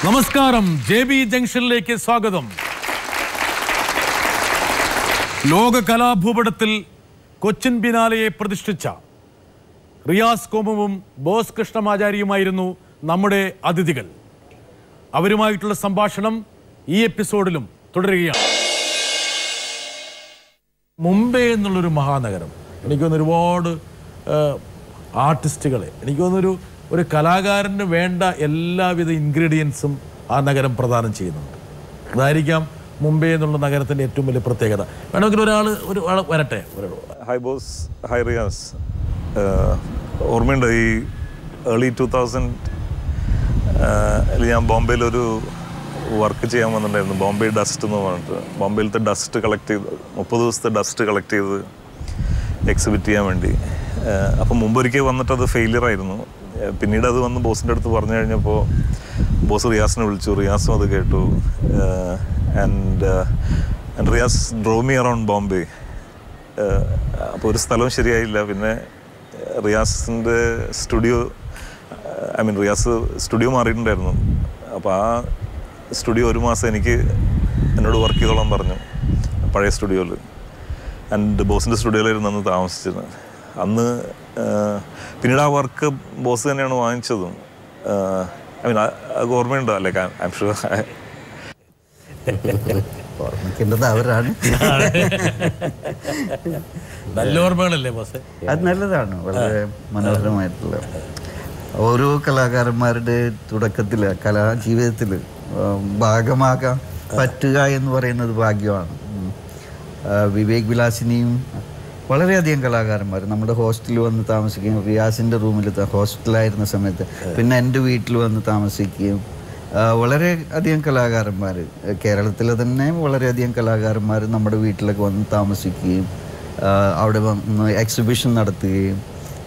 നമസ്കാരം, JB ജംഗ്ഷനിലേക്ക് സ്വാഗതം. ലോക കലാഭൂപടത്തിൽ കൊച്ചിൻ ബിനാലയെ പ്രതിഷ്ഠിച്ച റിയാസ് കോമുവും ബോസ് കൃഷ്ണമാചാരിയുമായിരുന്നു നമ്മുടെ അതിഥികൾ. അവരുമായിട്ടുള്ള സംഭാഷണം ഈ എപ്പിസോഡിലും തുടരുകയാണ്. മുംബൈ എന്നുള്ളൊരു മഹാനഗരം, എനിക്ക് തോന്നുന്നു ഒരുപാട് ആർട്ടിസ്റ്റുകളെ, എനിക്ക് തോന്നുന്നൊരു കലാകാരന് വേണ്ട എല്ലാവിധ ഇൻഗ്രീഡിയൻസും ആ നഗരം പ്രദാനം ചെയ്യുന്നുണ്ട്. അതായിരിക്കാം മുംബൈ എന്നുള്ള നഗരത്തിൻ്റെ ഏറ്റവും വലിയ പ്രത്യേകത. വേണമെങ്കിൽ ഒരാൾ വരട്ടെ. Hi Bose, hi Riyas. ഓർമ്മയുണ്ട് ഈ ഏർലി 2000 ഞാൻ ബോംബെയിലൊരു വർക്ക് ചെയ്യാൻ വന്നിട്ടുണ്ടായിരുന്നു. ബോംബെ ഡസ്റ്റ് എന്ന് പറഞ്ഞിട്ട് ബോംബെയിലത്തെ ഡസ്റ്റ് കളക്ട് ചെയ്ത് 30 ദിവസത്തെ ഡസ്റ്റ് കളക്ട് ചെയ്ത് എക്സിബിറ്റ് ചെയ്യാൻ വേണ്ടി. അപ്പം മുമ്പൊരിക്കൽ വന്നിട്ട് അത് ഫെയിലിയർ ആയിരുന്നു. പിന്നീട് അത് വന്ന് ബോസിൻ്റെ അടുത്ത് പറഞ്ഞു കഴിഞ്ഞപ്പോൾ ബോസ് റിയാസിനെ വിളിച്ചു. റിയാസും അത് കേട്ടു. And Riyas drove me around Bombay. അപ്പോൾ ഒരു സ്ഥലവും ശരിയായില്ല. പിന്നെ റിയാസിൻ്റെ സ്റ്റുഡിയോ, റിയാസ് സ്റ്റുഡിയോ മാറിയിട്ടുണ്ടായിരുന്നു. അപ്പോൾ ആ സ്റ്റുഡിയോ ഒരു മാസം എന്നോട് വർക്ക് ചെയ്തോളാൻ പറഞ്ഞു, പഴയ സ്റ്റുഡിയോയിൽ. ആൻഡ് ബോസിൻ്റെ സ്റ്റുഡിയോയിലായിരുന്നു അന്ന് താമസിച്ചിരുന്നത്. അന്ന് പിന്നീട് ആ വർക്ക് ബോസ് തന്നെയാണ് വാങ്ങിച്ചതും. അത് ഓർമ്മയുണ്ടോ? അല്ലേ? ഐ എം ഷുവർ ഓർമ്മിക്കേണ്ടത് അവരാണ്. നല്ല ഓർമ്മകളല്ലേ ബോസ്? അത് നല്ലതാണ്, വളരെ മനോഹരമായിട്ടുള്ള. ഓരോ കലാകാരന്മാരുടെ തുടക്കത്തിൽ കലാജീവിതത്തിൽ ഭാഗമാകാൻ പറ്റുക എന്ന് പറയുന്നത് ഭാഗ്യമാണ്. വിവേക് വിലാസിനിയും വളരെയധികം കലാകാരന്മാർ നമ്മുടെ ഹോസ്റ്റലിൽ വന്ന് താമസിക്കുകയും, റിയാസിൻ്റെ റൂമിൽ ഹോസ്റ്റലായിരുന്ന സമയത്ത് പിന്നെ എൻ്റെ വീട്ടിൽ വന്ന് താമസിക്കുകയും, വളരെ അധികം കലാകാരന്മാർ, കേരളത്തിലെ തന്നെ വളരെയധികം കലാകാരന്മാർ നമ്മുടെ വീട്ടിലൊക്കെ വന്ന് താമസിക്കുകയും അവിടെ വന്ന് എക്സിബിഷൻ നടത്തുകയും,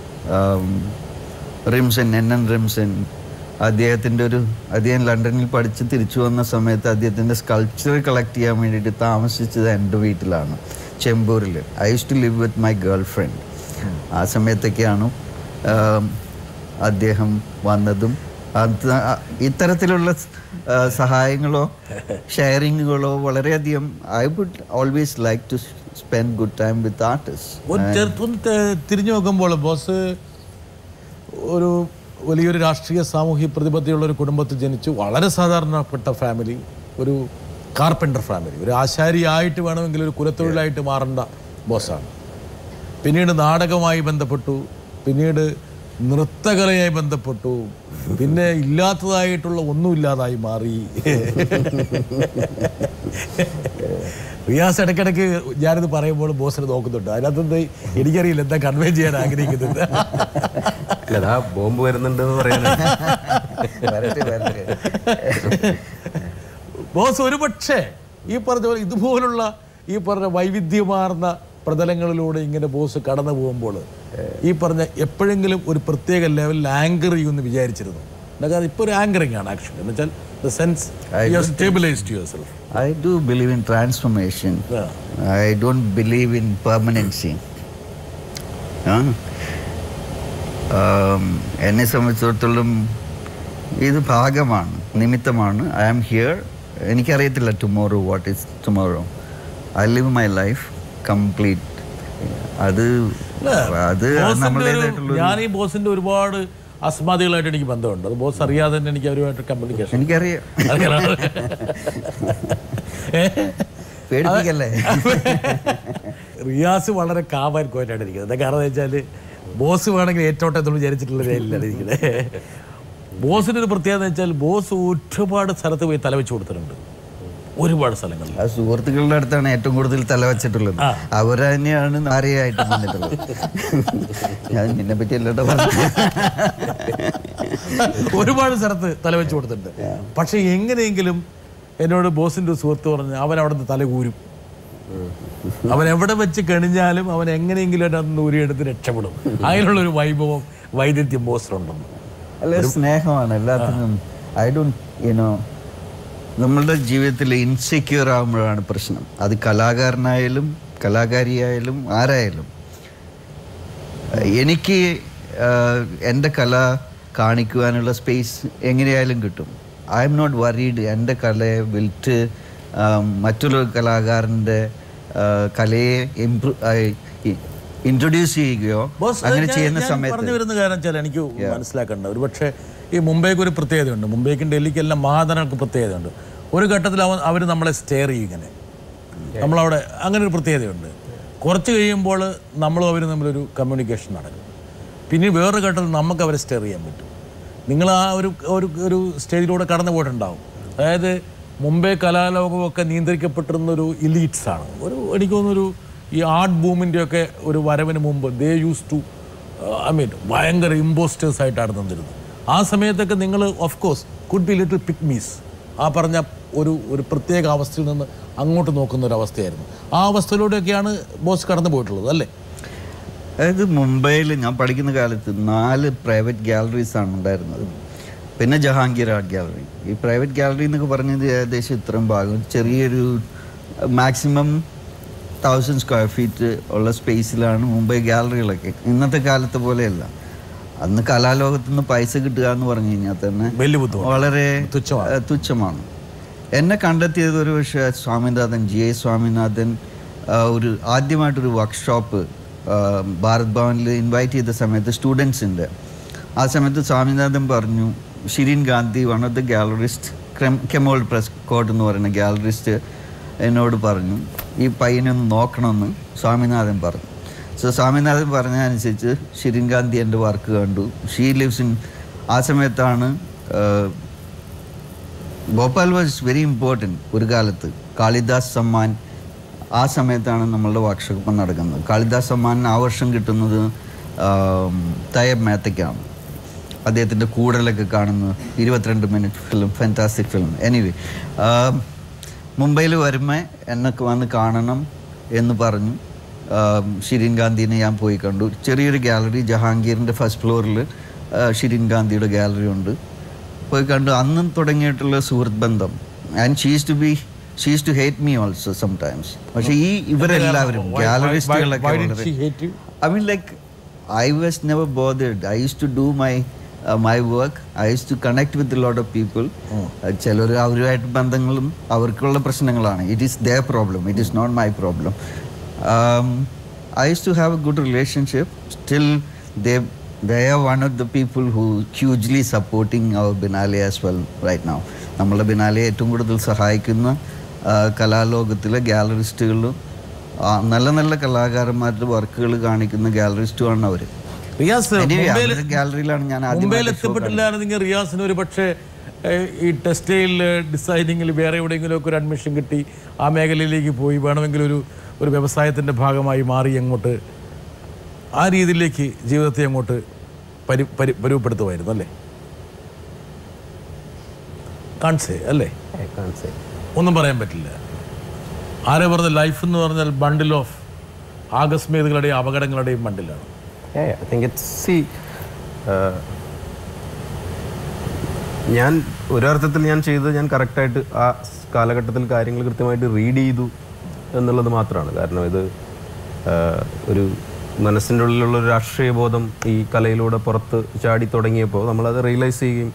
NN റിംസൻ അദ്ദേഹം ലണ്ടനിൽ പഠിച്ച് തിരിച്ചു വന്ന സമയത്ത് അദ്ദേഹത്തിൻ്റെ സ്കൾപ്ചർ കളക്ട് ചെയ്യാൻ വേണ്ടിയിട്ട് താമസിച്ചത് എൻ്റെ വീട്ടിലാണ്, ചെമ്പൂരിൽ. I use to live with my girlfriend. ആ സമയത്തൊക്കെയാണ് അദ്ദേഹം വന്നതും. ഇത്തരത്തിലുള്ള സഹായങ്ങളോ ഷെയറിങ്ങുകളോ വളരെയധികം I would always like to spend good time with artist. തിരിഞ്ഞു നോക്കുമ്പോൾ ബോസ് ഒരു വലിയൊരു രാഷ്ട്രീയ സാമൂഹ്യ പ്രതിബദ്ധതയുള്ള ഒരു കുടുംബത്തിൽ ജനിച്ചു. വളരെ സാധാരണപ്പെട്ട ഫാമിലി, ഒരു കാർപ്പൻ്റർ ഫാമിലി. ഒരു ആശാരിയായിട്ട് വേണമെങ്കിൽ ഒരു കുലത്തൊഴിലായിട്ട് മാറേണ്ട ബോസാണ്. പിന്നീട് നാടകവുമായി ബന്ധപ്പെട്ടു, പിന്നീട് നൃത്തകലയായി ബന്ധപ്പെട്ടു, പിന്നെ ഇല്ലാത്തതായിട്ടുള്ള ഒന്നുമില്ലാതായി മാറി. റിയാസ് ഇടയ്ക്കിടയ്ക്ക് ഞാനിത് പറയുമ്പോൾ ബോസിനെ നോക്കുന്നുണ്ട്. അതിനകത്ത് എനിക്കറിയില്ല എന്താ കൺവേ ചെയ്യാൻ ആഗ്രഹിക്കുന്നത്. ബോംബ് വരുന്നുണ്ടെന്ന് പറയുന്നത്. ബോസ് ഒരുപക്ഷെ ഈ പറഞ്ഞ പോലെ ഇതുപോലുള്ള ഈ പറഞ്ഞ വൈവിധ്യമാർന്ന പ്രതലങ്ങളിലൂടെ ഇങ്ങനെ ബോസ് കടന്നു പോകുമ്പോൾ ഈ പറഞ്ഞ എപ്പോഴെങ്കിലും ഒരു പ്രത്യേക ലെവലിൽ ആങ്കർ ചെയ്യുമെന്ന് വിചാരിച്ചിരുന്നു. കാരണം ഇപ്പോൾ ഒരു ആങ്കറിങ് ആണ് ആക്ച്വലി. എന്ന് വെച്ചാൽ the sense you have stabilized yourself. I do believe in transformation. I don't believe in permanency. എന്നെ സംബന്ധിച്ചിടത്തോളം ഇത് ഭാഗമാണ്, നിമിത്തമാണ്. I am here. എനിക്കറിയത്തില്ല tomorrow what is tomorrow. I live my life complete. അത് ഞാൻ ഈ ബോസിന്റെ ഒരുപാട് അസ്മാദികളായിട്ട് എനിക്ക് ബന്ധമുണ്ട്. അത് ബോസ് അറിയാതെ തന്നെ എനിക്ക് അവരുമായിട്ട് കമ്മ്യൂണിക്കേഷൻ. എനിക്കറിയാം. പേടിപ്പിക്കല്ലേ? റിയാസ് വളരെ കാമാൻ കോയിട്ടാണ് ഇരിക്കുന്നത്. കാരണം എന്ന് വെച്ചാൽ ബോസ് വേണമെങ്കിൽ ഏറ്റോട്ടെന്ന് വിചാരിച്ചിട്ടുള്ള രീതിയിലാണ് ഇരിക്കുന്നത്. ബോസിൻ്റെ ഒരു പ്രത്യേകത എന്ന് വെച്ചാൽ ബോസ് ഒരുപാട് സ്ഥലത്ത് പോയി തലവെച്ച് കൊടുത്തിട്ടുണ്ട്, ഒരുപാട് സ്ഥലങ്ങളിൽ. ആ സുഹൃത്തുക്കളുടെ അടുത്താണ് ഏറ്റവും കൂടുതൽ തല വെച്ചിട്ടുള്ളത്. അവർ തന്നെയാണ് നാരയായിട്ട് വന്നിട്ടുള്ളത്. ഞാൻ നിന്നെ പറ്റി അല്ലട്ടോ പറഞ്ഞു. ഒരുപാട് സ്ഥലത്ത് തലവെച്ച് കൊടുത്തിട്ടുണ്ട്. പക്ഷെ എങ്ങനെയെങ്കിലും എന്നോട് ബോസിൻ്റെ ഒരു സുഹൃത്ത് പറഞ്ഞ് അവൻ അവിടെ നിന്ന് തലകൂരും. അവൻ എവിടെ വെച്ച് കണിഞ്ഞാലും അവൻ എങ്ങനെയെങ്കിലും അതിനകത്ത് ഊരിയെടുത്ത് രക്ഷപ്പെടും. അതിനുള്ളൊരു വൈഭവം, വൈദഗ്ധ്യം ബോസിനുണ്ടെന്ന്. അല്ലെ, സ്നേഹമാണ് എല്ലാത്തിനും. ഐ ഡോണ്ട് നമ്മളുടെ ജീവിതത്തിൽ ഇൻസെക്യൂർ ആകുമ്പോഴാണ് പ്രശ്നം. അത് കലാകാരനായാലും കലാകാരിയായാലും ആരായാലും. എനിക്ക് എൻ്റെ കല കാണിക്കുവാനുള്ള സ്പേസ് എങ്ങനെയായാലും കിട്ടും. ഐ എം നോട്ട് വറീഡ് എൻ്റെ കലയെ വിൽറ്റ് മറ്റുള്ള കലാകാരൻ്റെ കലയെ ഇൻട്രൊഡ്യൂസ് ചെയ്യുകയോ അങ്ങനെ ചെയ്യുന്ന സമയത്ത് പറഞ്ഞു വരുന്ന കാരണം വെച്ചാൽ എനിക്ക് മനസ്സിലാക്കേണ്ട ഒരു പക്ഷേ ഈ മുംബൈക്ക് ഒരു പ്രത്യേകതയുണ്ട്. മുംബൈക്കും ഡൽഹിക്കും എല്ലാം മഹാനഗരങ്ങൾക്ക് പ്രത്യേകതയുണ്ട്. ഒരു ഘട്ടത്തിൽ അവർ നമ്മളെ സ്റ്റെയർ ചെയ്യും ഇങ്ങനെ, നമ്മളവിടെ അങ്ങനെ ഒരു പ്രത്യേകതയുണ്ട്. കുറച്ച് കഴിയുമ്പോൾ നമ്മളും അവരും തമ്മിലൊരു കമ്മ്യൂണിക്കേഷൻ നടക്കും. പിന്നെ വേറൊരു ഘട്ടത്തിൽ നമുക്ക് അവരെ സ്റ്റെയർ ചെയ്യാൻ പറ്റും. നിങ്ങൾ ആ ഒരു സ്റ്റേജിലൂടെ കടന്നു പോയിട്ടുണ്ടാവും. അതായത് മുംബൈ കലാലോകമൊക്കെ നിയന്ത്രിക്കപ്പെട്ടിരുന്നൊരു ഇലീറ്റ്സാണ്. എനിക്ക് തോന്നുന്നൊരു ഈ ആർട്ട് ബൂമിൻ്റെയൊക്കെ ഒരു വരവിന് മുമ്പ് ദേ യൂസ് ടു ഭയങ്കര ഇമ്പോസ്റ്റേഴ്സായിട്ടാണ് തന്നിരുന്നത്. ആ സമയത്തൊക്കെ നിങ്ങൾ of course could be little pygmies. ആ പറഞ്ഞ ഒരു പ്രത്യേക അവസ്ഥയിൽ നിന്ന് അങ്ങോട്ട് നോക്കുന്ന ഒരു അവസ്ഥയായിരുന്നു. ആ അവസ്ഥയിലൂടെയൊക്കെയാണ് ബോസ് കടന്നു പോയിട്ടുള്ളത് അല്ലേ? അതായത് മുംബൈയിൽ ഞാൻ പഠിക്കുന്ന കാലത്ത് 4 പ്രൈവറ്റ് ഗാലറീസാണ് ഉണ്ടായിരുന്നത്. പിന്നെ ജഹാംഗീർ ആർട്ട് ഗാലറി. ഈ പ്രൈവറ്റ് ഗാലറി എന്നൊക്കെ പറഞ്ഞത് ഏകദേശം ഇത്രയും ഭാഗം ചെറിയൊരു മാക്സിമം 1000 സ്ക്വയർ ഫീറ്റ് ഉള്ള സ്പേസിലാണ് മുംബൈ ഗാലറികളൊക്കെ. ഇന്നത്തെ കാലത്തെ പോലെയല്ല. അന്ന് കലാലോകത്തുനിന്ന് പൈസ കിട്ടുക എന്ന് പറഞ്ഞു കഴിഞ്ഞാൽ തന്നെ വളരെ തുച്ഛമാണ്. എന്നെ കണ്ടെത്തിയത് ഒരു പക്ഷേ സ്വാമിനാഥൻ, ജി എ സ്വാമിനാഥൻ ആദ്യമായിട്ടൊരു വർക്ക്ഷോപ്പ് ഭാരത് ഭവനിൽ ഇൻവൈറ്റ് ചെയ്ത സമയത്ത് സ്റ്റുഡൻസിൻ്റെ ആ സമയത്ത് സ്വാമിനാഥൻ പറഞ്ഞു, Shireen Gandhi one of the gallerist, കെമോൾ പ്രസ് കോട്ട് എന്ന് പറയുന്ന ഗാലറിസ്റ്റ് എന്നോട് പറഞ്ഞു ഈ പയ്യനൊന്ന് നോക്കണമെന്ന് സ്വാമിനാഥൻ പറഞ്ഞു. സോ സ്വാമിനാഥൻ പറഞ്ഞതനുസരിച്ച് ഷിരീൻ ഗാന്ധി എൻ്റെ വർക്ക് കണ്ടു. ഷീ ലിവ്സ് ഇൻ ആ സമയത്താണ് ഭോപ്പാൽ വാസ് വെരി ഇമ്പോർട്ടൻറ്റ്. ഒരു കാലത്ത് കാളിദാസ് സമ്മാൻ ആ സമയത്താണ് നമ്മളുടെ വർക്ക്ഷോപ്പ് നടക്കുന്നത്. കാളിദാസ് സമ്മാൻ ആ വർഷം കിട്ടുന്നത് തയ്യബ് മേത്തയ്ക്കാണ്. അദ്ദേഹത്തിൻ്റെ കൂടലൊക്കെ കാണുന്നത് 22 minute film, fantastic film. Anyway മുംബൈയിൽ വരുമ്പോൾ എന്നൊക്കെ വന്ന് കാണണം എന്ന് പറഞ്ഞു. ഷിരീൻ ഗാന്ധിനെ ഞാൻ പോയി കണ്ടു. ചെറിയൊരു ഗാലറി ജഹാംഗീറിൻ്റെ ഫസ്റ്റ് ഫ്ലോറിൽ ഷിരീൻ ഗാന്ധിയുടെ ഗാലറി ഉണ്ട്. പോയി കണ്ടു. അന്നും തുടങ്ങിയിട്ടുള്ള സുഹൃത്ത് ബന്ധം. And she is to hate me also sometimes. പക്ഷേ ഇവരെല്ലാവരും ഗാലറിസ്റ്റുകളൊക്കെ I mean like I was never bothered. I use to do my work. I used to connect with a lot of people. ചിലർ അവരുമായിട്ട് ബന്ധങ്ങളും അവർക്കുള്ള പ്രശ്നങ്ങളാണ്. It is their problem. It is not my problem. I used to have a good relationship. Still they are one of the people who hugely supporting our Biennale as well right now. നമ്മളെ biennale ഏറ്റവും കൂടുതൽ സഹായിക്കുന്ന കലാലോകത്തിലെ ഗാലറിസ്റ്റുകളും നല്ല നല്ല കലാകാരന്മാരുടെ വർക്കുകൾ കാണിക്കുന്ന ഗാലറിസ്റ്റുമാണ് അവർ. ഗാലറിയിലാണ് ഞാൻ മുംബൈയിൽ എത്തിപ്പെട്ടില്ലായിരുന്നെങ്കിൽ റിയാസിന് ഒരു പക്ഷേ ഈ ടെക്സ്റ്റൈൽ ഡിസൈനിങ്ങിൽ വേറെ എവിടെയെങ്കിലുമൊക്കെ ഒരു അഡ്മിഷൻ കിട്ടി ആ മേഖലയിലേക്ക് പോയി വേണമെങ്കിൽ ഒരു വ്യവസായത്തിൻ്റെ ഭാഗമായി മാറി അങ്ങോട്ട് ആ രീതിയിലേക്ക് ജീവിതത്തെ അങ്ങോട്ട് പരുവപ്പെടുത്തുമായിരുന്നു അല്ലേ? കാൺസേ അല്ലേ? ഒന്നും പറയാൻ പറ്റില്ല. ആരെ പറഞ്ഞ ലൈഫ് എന്ന് പറഞ്ഞാൽ ബണ്ടിൽ ഓഫ് ആകസ്മികതകളുടെയും അപകടങ്ങളുടെയും ബണ്ടിലാണ്. I think it's ഞാൻ ഒരർത്ഥത്തിൽ ഞാൻ ചെയ്തത് ഞാൻ കറക്റ്റായിട്ട് ആ കാലഘട്ടത്തിൽ കാര്യങ്ങൾ കൃത്യമായിട്ട് റീഡ് ചെയ്തു എന്നുള്ളത് മാത്രമാണ്. കാരണം ഇത് ഒരു മനസ്സിൻ്റെ ഉള്ളിലുള്ള ഒരു രാഷ്ട്രീയ ബോധം ഈ കലയിലൂടെ പുറത്ത് ചാടി തുടങ്ങിയപ്പോൾ നമ്മളത് റിയലൈസ് ചെയ്യുകയും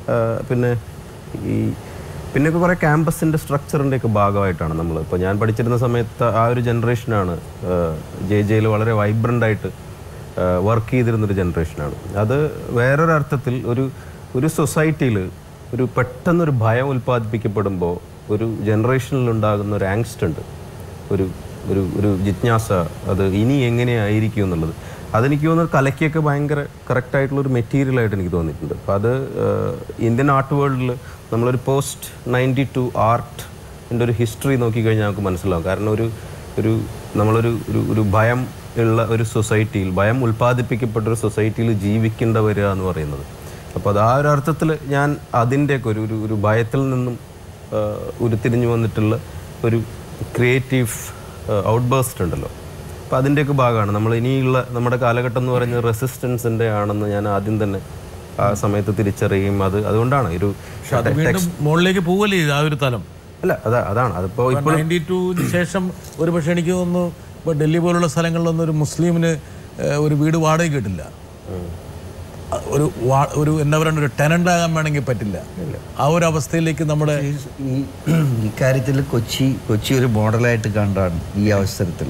പിന്നെ കുറേ ക്യാമ്പസിൻ്റെ സ്ട്രക്ചറിൻ്റെയൊക്കെ ഭാഗമായിട്ടാണ് നമ്മൾ ഇപ്പോൾ ഞാൻ പഠിച്ചിരുന്ന സമയത്ത് ആ ഒരു ജനറേഷനാണ് ജെയിൽ വളരെ വൈബ്രൻ്റായിട്ട് വർക്ക് ചെയ്തിരുന്നൊരു ജനറേഷനാണ്. അത് വേറൊരർത്ഥത്തിൽ ഒരു സൊസൈറ്റിയിൽ ഒരു പെട്ടെന്നൊരു ഭയം ഉൽപ്പാദിപ്പിക്കപ്പെടുമ്പോൾ ഒരു ജനറേഷനിലുണ്ടാകുന്ന ഒരു ആങ്സ്റ്റ് ഉണ്ട്, ഒരു ജിജ്ഞാസ, അത് ഇനി എങ്ങനെയായിരിക്കും എന്നുള്ളത്. അതെനിക്ക് തോന്നുന്നത് കലയ്ക്കൊക്കെ ഭയങ്കര കറക്റ്റായിട്ടുള്ളൊരു മെറ്റീരിയലായിട്ട് എനിക്ക് തോന്നിയിട്ടുണ്ട്. അപ്പോൾ അത് ഇന്ത്യൻ ആർട്ട് വേൾഡിൽ നമ്മളൊരു പോസ്റ്റ് 92 ആർട്ടിൻ്റെ ഒരു ഹിസ്റ്ററി നോക്കിക്കഴിഞ്ഞാൽ നമുക്ക് മനസ്സിലാവും. കാരണം നമ്മളൊരു ഭയം ഉള്ള ഒരു സൊസൈറ്റിയിൽ, ഭയം ഉൽപ്പാദിപ്പിക്കപ്പെട്ടൊരു സൊസൈറ്റിയിൽ ജീവിക്കേണ്ട വരിക എന്ന് പറയുന്നത്. അപ്പോൾ അത് ആ ഒരു അർത്ഥത്തിൽ ഞാൻ അതിൻ്റെയൊക്കെ ഒരു ഭയത്തിൽ നിന്നും ഉരുത്തിരിഞ്ഞു വന്നിട്ടുള്ള ഒരു ക്രിയേറ്റീവ് ഔട്ട്ബേസ്റ്റ് ഉണ്ടല്ലോ. അപ്പോൾ അതിൻ്റെയൊക്കെ ഭാഗമാണ് നമ്മൾ ഇനിയുള്ള നമ്മുടെ കാലഘട്ടം എന്ന് പറയുന്നത് റെസിസ്റ്റൻസിൻ്റെ ആണെന്ന് ഞാൻ ആദ്യം തന്നെ ആ സമയത്ത് തിരിച്ചറിയുകയും അതുകൊണ്ടാണ് ഒരു മുകളിലേക്ക് പോവല്ലേ ആ ഒരു തലം. അല്ല അതാണ് അതിപ്പോൾ 92 ശേഷം ഒരു പക്ഷേ എനിക്ക് തോന്നുന്നു ഇപ്പോൾ ഡൽഹി പോലുള്ള സ്ഥലങ്ങളിലൊന്നും ഒരു മുസ്ലിമിന് ഒരു വീട് വാടക കിട്ടില്ല. ഒരു എന്താ പറയുക ഒരു ടെനൻ്റ് ആകാൻ വേണമെങ്കിൽ പറ്റില്ല. ആ ഒരു അവസ്ഥയിലേക്ക് നമ്മുടെ ഇക്കാര്യത്തിൽ കൊച്ചി ഒരു മോഡലായിട്ട് കണ്ടാണ് ഈ അവസരത്തിൽ.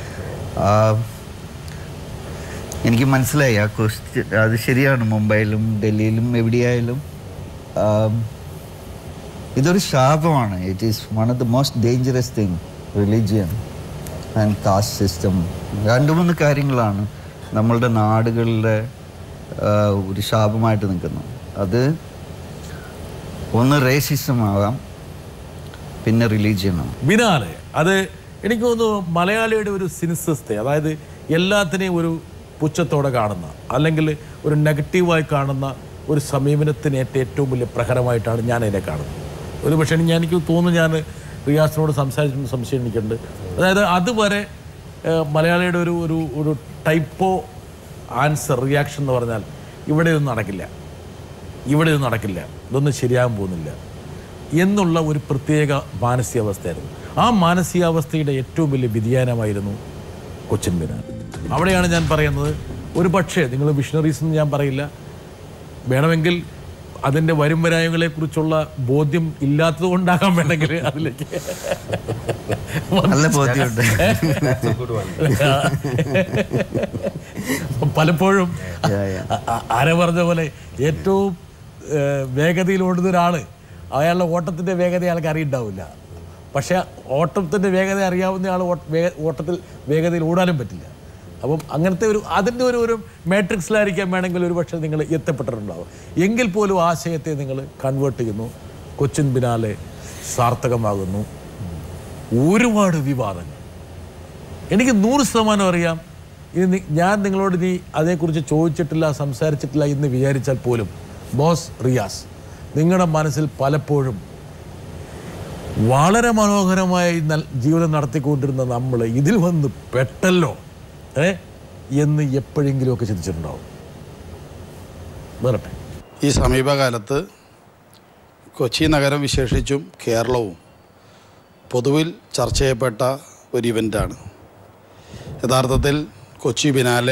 എനിക്ക് മനസ്സിലായി ആ ക്വസ്റ്റ്യൻ. അത് ശരിയാണ്. മുംബൈയിലും ഡൽഹിയിലും എവിടെയായാലും ഇതൊരു ശാപമാണ്. It is one of the most dangerous thing. Religion and caste system 2-3 കാര്യങ്ങളാണ് നമ്മളുടെ നാടുകളിലെ ഒരു ശാപമായിട്ട് നിൽക്കുന്നു. അത് ഒന്ന് റേസിസം ആവാം, പിന്നെ റിലീജിയനാണ്. ബിനാലെ അത് എനിക്ക് തോന്നുന്നു മലയാളിയുടെ ഒരു സിനിസിസ്തെ, അതായത് എല്ലാത്തിനെയും ഒരു പുച്ഛത്തോടെ കാണുന്ന അല്ലെങ്കിൽ ഒരു നെഗറ്റീവായി കാണുന്ന ഒരു സമീപനത്തിന് ഏറ്റവും വലിയ പ്രഹരമായിട്ടാണ് ഞാൻ അതിനെ കാണുന്നത്. ഒരു പക്ഷേ എനിക്ക് തോന്നുന്നു ഞാൻ റിയാസിനോട് സംസാരിച്ചിട്ട് സംശയം എനിക്കുണ്ട്. അതായത് അതുവരെ മലയാളിയുടെ ഒരു ടൈപ്പോ ആൻസർ റിയാക്ഷൻ എന്ന് പറഞ്ഞാൽ ഇവിടെ ഒന്നും നടക്കില്ല, ഇതൊന്നും ശരിയാകാൻ പോകുന്നില്ല എന്നുള്ള ഒരു പ്രത്യേക മാനസികാവസ്ഥയായിരുന്നു. ആ മാനസികാവസ്ഥയുടെ ഏറ്റവും വലിയ വ്യതിയാനമായിരുന്നു കൊച്ചിൻ ബിനാലെ. അവിടെയാണ് ഞാൻ പറയുന്നത്, ഒരു പക്ഷേ നിങ്ങൾ വിഷണറീസ് എന്ന് ഞാൻ പറയില്ല, വേണമെങ്കിൽ അതിൻ്റെ വരുംവരായകളെക്കുറിച്ചുള്ള ബോധ്യം ഇല്ലാത്തത് കൊണ്ടാകാൻ വേണമെങ്കിൽ അതിലേക്ക് പലപ്പോഴും ആരെ പറഞ്ഞ പോലെ ഏറ്റവും വേഗതയിൽ ഓടുന്ന ഒരാൾ അയാളുടെ ഓട്ടത്തിൻ്റെ വേഗത അയാൾക്ക് അറിയുണ്ടാവില്ല. പക്ഷേ ഓട്ടത്തിൻ്റെ വേഗത അറിയാവുന്ന ആൾ ഓട്ടത്തിൽ വേഗതയിൽ ഓടാനും പറ്റില്ല. അപ്പം അങ്ങനത്തെ അതിൻ്റെ ഒരു മാട്രിക്സിലായിരിക്കാൻ വേണമെങ്കിൽ ഒരു പക്ഷേ നിങ്ങൾ എത്തപ്പെട്ടിട്ടുണ്ടാവും. എങ്കിൽ പോലും ആശയത്തെ നിങ്ങൾ കൺവേർട്ട് ചെയ്യുന്നു. കൊച്ചിൻ ബിനാലെ സാർത്ഥകമാകുന്നു. ഒരുപാട് വിവാദങ്ങൾ എനിക്ക് 100% അറിയാം. ഇനി ഞാൻ നിങ്ങളോട് ഇനി അതേക്കുറിച്ച് ചോദിച്ചിട്ടില്ല, സംസാരിച്ചിട്ടില്ല എന്ന് വിചാരിച്ചാൽ പോലും ബോസ് റിയാസ്, നിങ്ങളുടെ മനസ്സിൽ പലപ്പോഴും വളരെ മനോഹരമായി ജീവിതം നടത്തിക്കൊണ്ടിരുന്ന നമ്മൾ ഇതിൽ വന്ന് പെട്ടല്ലോ എന്ന് എപ്പോഴെങ്കിലുമൊക്കെ ചിന്തിച്ചിട്ടുണ്ടാവും. വരട്ടെ. ഈ സമീപകാലത്ത് കൊച്ചി നഗരം വിശേഷിച്ചും കേരളവും പൊതുവിൽ ചർച്ച ചെയ്യപ്പെട്ട ഒരു ഇവൻ്റാണ്. യഥാർത്ഥത്തിൽ കൊച്ചി ബിനാലെ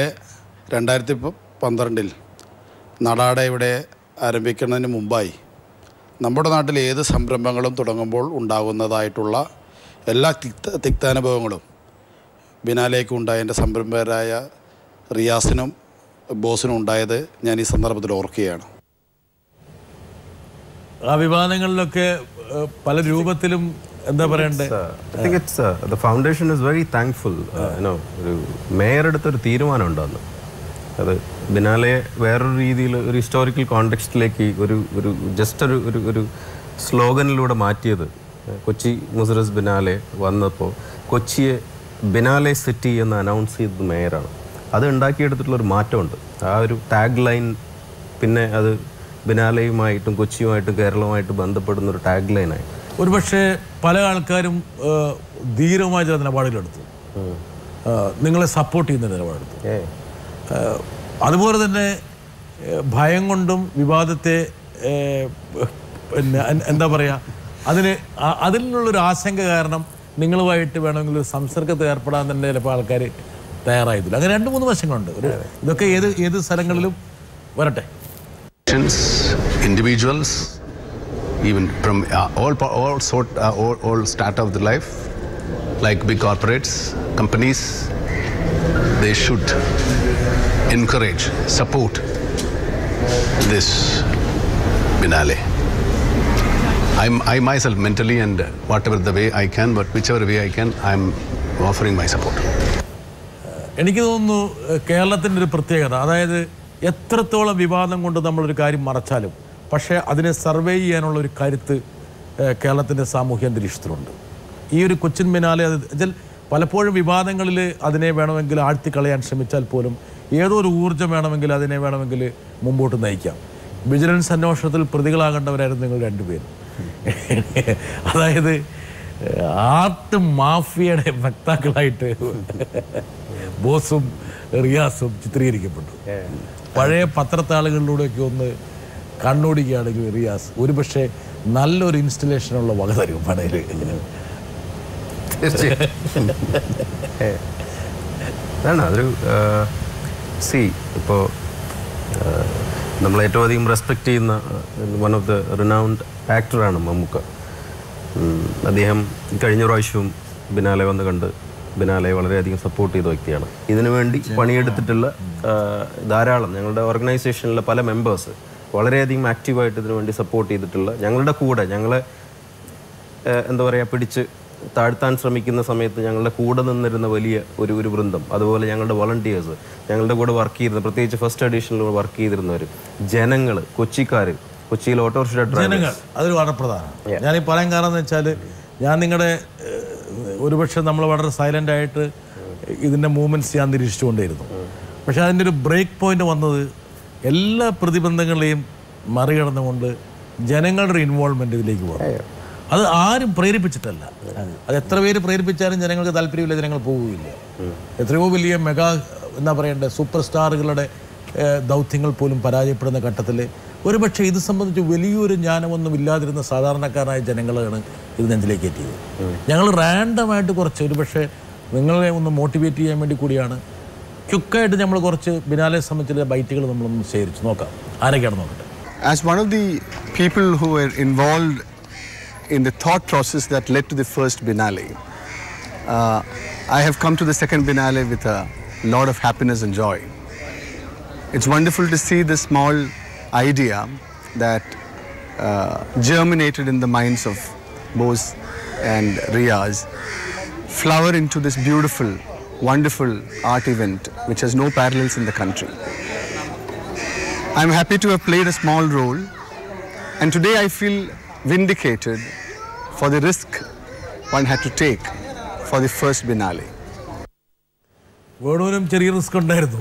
2012 നടാടെ ഇവിടെ ആരംഭിക്കുന്നതിന് മുമ്പായി നമ്മുടെ നാട്ടിൽ ഏത് സംരംഭങ്ങളും തുടങ്ങുമ്പോൾ ഉണ്ടാകുന്നതായിട്ടുള്ള എല്ലാ തിക്താനുഭവങ്ങളും ബിനാലേക്ക് ഉണ്ടായ എൻ്റെ സംരംഭകരായ റിയാസിനും ബോസിനും ഉണ്ടായത് ഞാൻ ഈ സന്ദർഭത്തിൽ ഓർക്കുകയാണ്. ആ വിവാദങ്ങളിലൊക്കെ പല രൂപത്തിലും എന്താ പറയണ്ടേ, I think it's the foundation is very thankful. ഒരു മേയർ എടുത്തൊരു തീരുമാനം ഉണ്ടാകുന്നു. അത് ബിനാലെ വേറൊരു രീതിയിൽ ഒരു ഹിസ്റ്റോറിക്കൽ കോണ്ടെക്സ്റ്റിലേക്ക് ഒരു ജസ്റ്റ് ഒരു സ്ലോഗനിലൂടെ മാറ്റിയത്. കൊച്ചി മുസറസ് ബിനാലെ വന്നപ്പോൾ കൊച്ചിയെ ബിനാലെ സിറ്റി എന്ന് അനൗൺസ് ചെയ്തത് മേയറാണ്. അത് ഉണ്ടാക്കിയെടുത്തിട്ടുള്ളൊരു മാറ്റമുണ്ട്. ആ ഒരു ടാഗ് ലൈൻ പിന്നെ അത് ബിനാലെയുമായിട്ടും കൊച്ചിയുമായിട്ടും കേരളവുമായിട്ട് ബന്ധപ്പെടുന്ന ഒരു ടാഗ് ലൈനായി. ഒരുപക്ഷെ പല ആൾക്കാരും ധീരമായ ചില നിലപാടുകളെടുത്തു, നിങ്ങളെ സപ്പോർട്ട് ചെയ്യുന്ന നിലപാടെടുത്തു. അതുപോലെ തന്നെ ഭയം കൊണ്ടും വിവാദത്തെ പിന്നെ എന്താ പറയുക, അതിനുള്ളൊരു ആശങ്ക കാരണം നിങ്ങളുമായിട്ട് വേണമെങ്കിൽ ഒരു സംസർഗത്തിൽ ഏർപ്പെടാൻ തന്നെ ചിലപ്പോൾ ആൾക്കാർ തയ്യാറായതില്ല. അങ്ങനെ 2-3 വശങ്ങളുണ്ട്. ഇതൊക്കെ ഏത് സ്ഥലങ്ങളിലും വരട്ടെ. Individuals, even from all start of the life, like big corporates, companies, they should encourage, support this Biennale. I myself mentally and whatever the way I can, but whichever way I can, I'm offering my support. എനിക്ക് തോന്നുന്നു കേരളത്തിൻ്റെ ഒരു പ്രത്യേകത, അതായത് എത്രത്തോളം വിവാദം കൊണ്ട് നമ്മളൊരു കാര്യം മറച്ചാലും പക്ഷേ അതിനെ സർവേ ചെയ്യാനുള്ള ഒരു കരുത്ത് കേരളത്തിൻ്റെ സാമൂഹ്യ അന്തരീക്ഷത്തിലുണ്ട്. ഈ ഒരു കൊച്ചിൻ ബിനാലെ അത് പലപ്പോഴും വിവാദങ്ങളിൽ അതിനെ വേണമെങ്കിൽ ആഴ്ത്തിക്കളയാൻ ശ്രമിച്ചാൽ പോലും ഏതോ ഒരു ഊർജ്ജം വേണമെങ്കിൽ അതിനെ വേണമെങ്കിൽ മുമ്പോട്ട് നയിക്കാം. വിജിലൻസ് അന്വേഷണത്തിൽ പ്രതികളാകേണ്ടവരായിരുന്നു നിങ്ങൾ 2 പേരും. അതായത് ആർട്ട് മാഫിയയുടെ വക്താക്കളായിട്ട് ബോസും റിയാസും ചിത്രീകരിക്കപ്പെട്ടു. പഴയ പത്രത്താളുകളിലൂടെയൊക്കെ ഒന്ന് കണ്ണോടിക്കുകയാണെങ്കിൽ റിയാസ് ഒരുപക്ഷെ നല്ലൊരു ഇൻസ്റ്റലേഷനുള്ള വക തരും പടയിൽ. അതാണ് അതൊരു ഇപ്പോൾ നമ്മൾ ഏറ്റവും അധികം റെസ്പെക്റ്റ് ചെയ്യുന്ന വൺ ഓഫ് ദ റിനൗണ്ട് ആക്ടറാണ് മമ്മൂക്ക. അദ്ദേഹം കഴിഞ്ഞ പ്രാവശ്യവും ബിനാലെ വന്ന് കണ്ട് ബിനാലെ വളരെയധികം സപ്പോർട്ട് ചെയ്ത വ്യക്തിയാണ്. ഇതിനു വേണ്ടി പണിയെടുത്തിട്ടുള്ള ധാരാളം ഞങ്ങളുടെ ഓർഗനൈസേഷനിലെ പല മെമ്പേഴ്സ് വളരെയധികം ആക്റ്റീവായിട്ട് ഇതിനു വേണ്ടി സപ്പോർട്ട് ചെയ്തിട്ടുള്ള, ഞങ്ങളുടെ കൂടെ ഞങ്ങളെ എന്താ പറയുക പിടിച്ച് താഴ്ത്താൻ ശ്രമിക്കുന്ന സമയത്ത് ഞങ്ങളുടെ കൂടെ നിന്നിരുന്ന വലിയ ഒരു വൃന്ദം, അതുപോലെ ഞങ്ങളുടെ വോളണ്ടിയേഴ്സ്, ഞങ്ങളുടെ കൂടെ വർക്ക് ചെയ്തിരുന്ന, പ്രത്യേകിച്ച് ഫസ്റ്റ് എഡിഷനിൽ വർക്ക് ചെയ്തിരുന്നവർ, ജനങ്ങൾ, കൊച്ചിക്കാർ, കൊച്ചിയിൽ ഓട്ടോറിക്ഷ ജനങ്ങൾ, അതൊരു വളരെ പ്രധാനം. ഞാനീ പറയാൻ കാരണം എന്ന് വെച്ചാൽ ഞാൻ നിങ്ങളുടെ ഒരുപക്ഷെ നമ്മൾ വളരെ സൈലൻ്റ് ആയിട്ട് ഇതിൻ്റെ മൂവ്മെൻറ്റ്സ് ഞാൻ നിരീക്ഷിച്ചുകൊണ്ടേയിരുന്നു. പക്ഷെ അതിൻ്റെ ഒരു ബ്രേക്ക് പോയിന്റ് വന്നത് എല്ലാ പ്രതിബന്ധങ്ങളെയും മറികടന്നുകൊണ്ട് ജനങ്ങളുടെ ഒരു ഇൻവോൾവ്മെൻറ്റ് ഇതിലേക്ക് പോകും. അത് ആരും പ്രേരിപ്പിച്ചിട്ടല്ല. അത് എത്ര പേര് പ്രേരിപ്പിച്ചാലും ജനങ്ങൾക്ക് താല്പര്യമില്ല, ജനങ്ങൾ പോവുകയില്ല. എത്രയോ വലിയ മെഗാ എന്താ പറയണ്ടേ സൂപ്പർ സ്റ്റാറുകളുടെ ദൗത്യങ്ങൾ പോലും പരാജയപ്പെടുന്ന ഘട്ടത്തിൽ ഒരുപക്ഷെ ഇത് സംബന്ധിച്ച് വലിയൊരു ജ്ഞാനമൊന്നും ഇല്ലാതിരുന്ന സാധാരണക്കാരായ ജനങ്ങളാണ് ഇത് നെഞ്ചിലേക്ക് എത്തിയത്. ഞങ്ങൾ റാൻഡമായിട്ട് കുറച്ച് ഒരുപക്ഷെ നിങ്ങളെ ഒന്ന് മോട്ടിവേറ്റ് ചെയ്യാൻ വേണ്ടി കൂടിയാണ് ക്യുക്കായിട്ട് നമ്മൾ കുറച്ച് ബിനാലെ സംബന്ധിച്ചുള്ള ബൈറ്റുകൾ നമ്മളൊന്ന് ശേഖരിച്ച് നോക്കാം. ആരൊക്കെയാണ് നോക്കട്ടെ. As one of the people who were involved in the thought process that led to the first Biennale, I have come to the second Biennale with a lot of happiness and joy. It's wonderful to see this small idea that germinated in the minds of Bose and Riyas flower into this beautiful, wonderful art event which has no parallels in the country. I'm happy to have played a small role, and today I feel vindicated for the risk one had to take for the first Biennale. വേണൂരും ചെറിയ risk ഉണ്ടായിരുന്നു.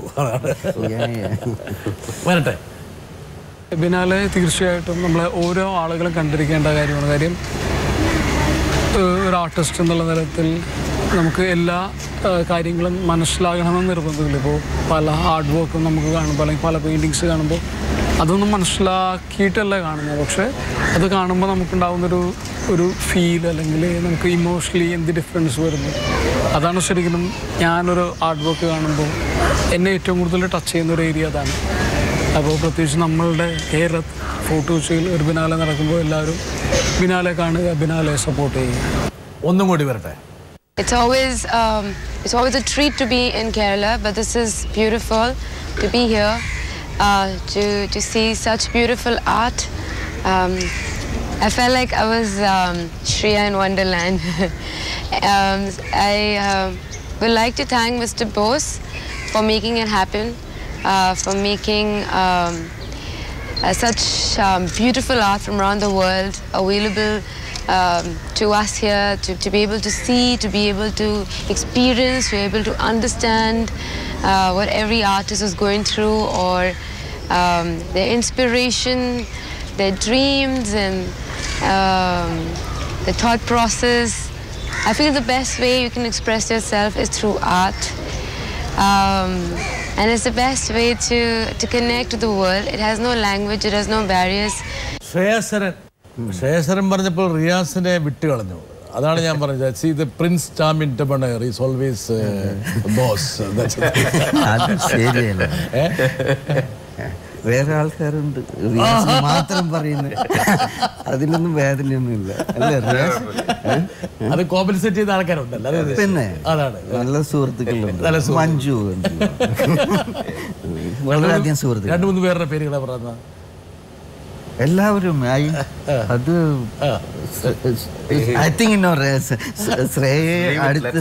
വരട്ടെ. Biennale തീർച്ചയായിട്ടും നമ്മളെ ഓരോ ആളുകളും കണ്ടിരിക്കേണ്ട കാര്യമാണ്. കാര്യം ഒരു ആർട്ടിസ്റ്റ് എന്നുള്ള തരത്തിൽ നമുക്ക് എല്ലാ കാര്യങ്ങളും മനസ്സിലാകണമെന്ന് നിർബന്ധമില്ല. ഇപ്പോൾ പല ഹാർഡ് വർക്കും നമുക്ക് കാണുമ്പോൾ അല്ലെങ്കിൽ പല പെയിൻറ്റിങ്സ് കാണുമ്പോൾ അതൊന്നും മനസ്സിലാക്കിയിട്ടല്ല കാണുന്നത്. പക്ഷേ അത് കാണുമ്പോൾ നമുക്കുണ്ടാകുന്നൊരു ഫീൽ അല്ലെങ്കിൽ നമുക്ക് ഇമോഷണലി എന്ത് ഡിഫറൻസ് വരുന്നു, അതാണ് ശരിക്കും ഞാനൊരു ആർട്ട് വർക്ക് കാണുമ്പോൾ എന്നെ ഏറ്റവും കൂടുതൽ ടച്ച് ചെയ്യുന്നൊരു ഏരിയ അതാണ്. അപ്പോൾ പ്രത്യേകിച്ച് നമ്മളുടെ കേരളത്തിൽ ഫോർട്ട് കൊച്ചിയിൽ ഒരു ബിനാലെ നടക്കുമ്പോൾ എല്ലാവരും ബിനാലെ കാണുക, ബിനാലെ സപ്പോർട്ട് ചെയ്യുക. ഒന്നും കൂടി വരട്ടെ. It's always a treat to be in Kerala, but this is beautiful to be here, to see such beautiful art. I felt like I was Shreya in Wonderland. I would like to thank Mr. Bose for making it happen, for making such beautiful art from around the world available to us here, to be able to see, to be able to experience, to be able to understand what every artist is going through, or their inspiration, their dreams, and the thought process. I feel the best way you can express yourself is through art, and it's the best way to connect to the world. It has no language, it has no barriers. ശ്രേയസരൻ പറഞ്ഞപ്പോൾ റിയാസിനെ വിട്ടുകളഞ്ഞു. അതാണ് ഞാൻ പറഞ്ഞത്. See the prince charm entrepreneur is always Bose. വേറെ ആൾക്കാരുണ്ട് മാത്രം പറയുന്നത്, അതിലൊന്നും വേദനയൊന്നുമില്ല അല്ലേ? അത് കോമ്പൻസേറ്റ് ചെയ്ത ആൾക്കാരുണ്ടല്ലോ. പിന്നെ അതാണ് നല്ല സുഹൃത്തുക്കളുണ്ട്. മഞ്ജു വളരെയധികം സുഹൃത്തുക്കൾ. 2-3 പേരുടെ പേരുകളെ പറഞ്ഞ എല്ലാവരും അത് ഐ തിങ്ക് ശ്രേയ അടുത്ത്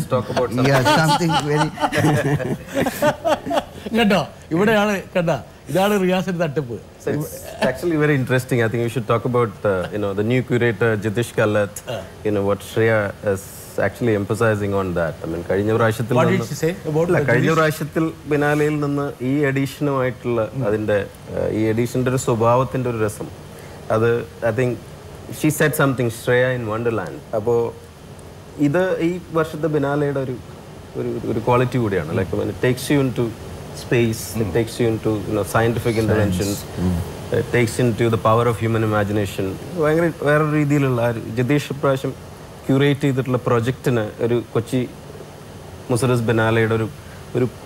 കേട്ടോ. ഇവിടെയാണ് കേട്ടാ, ഇതാണ് റിയാസിന്റെ തട്ടിപ്പ്. It's actually very interesting. I think we should talk about the new curator Jitish Kallat. What Shreya is actually emphasizing on that. I mean, കഴിഞ്ഞ പ്രാവശ്യത്തിൽ ബിനാലയിൽ നിന്ന് ഈ എഡീഷനുമായിട്ടുള്ള അതിന്റെ ഈ എഡീഷന്റെ ഒരു സ്വഭാവത്തിന്റെ ഒരു രസം, അത് I think she said something Shreya in Wonderland. അപ്പോൾ ഇത് ഈ വർഷത്തെ ബിനാലയുടെ ഒരു ക്വാളിറ്റി കൂടിയാണ്. Like it takes you into space, it takes you into scientific interventions, it takes into the power of human imagination. ഭയങ്കര വേറൊരു രീതിയിലുള്ള ജതീഷ് പ്രാവശ്യം ക്യൂറേറ്റ് ചെയ്തിട്ടുള്ള പ്രൊജക്റ്റിന് ഒരു കൊച്ചി മുസറസ് ബിനാലയുടെ ഒരു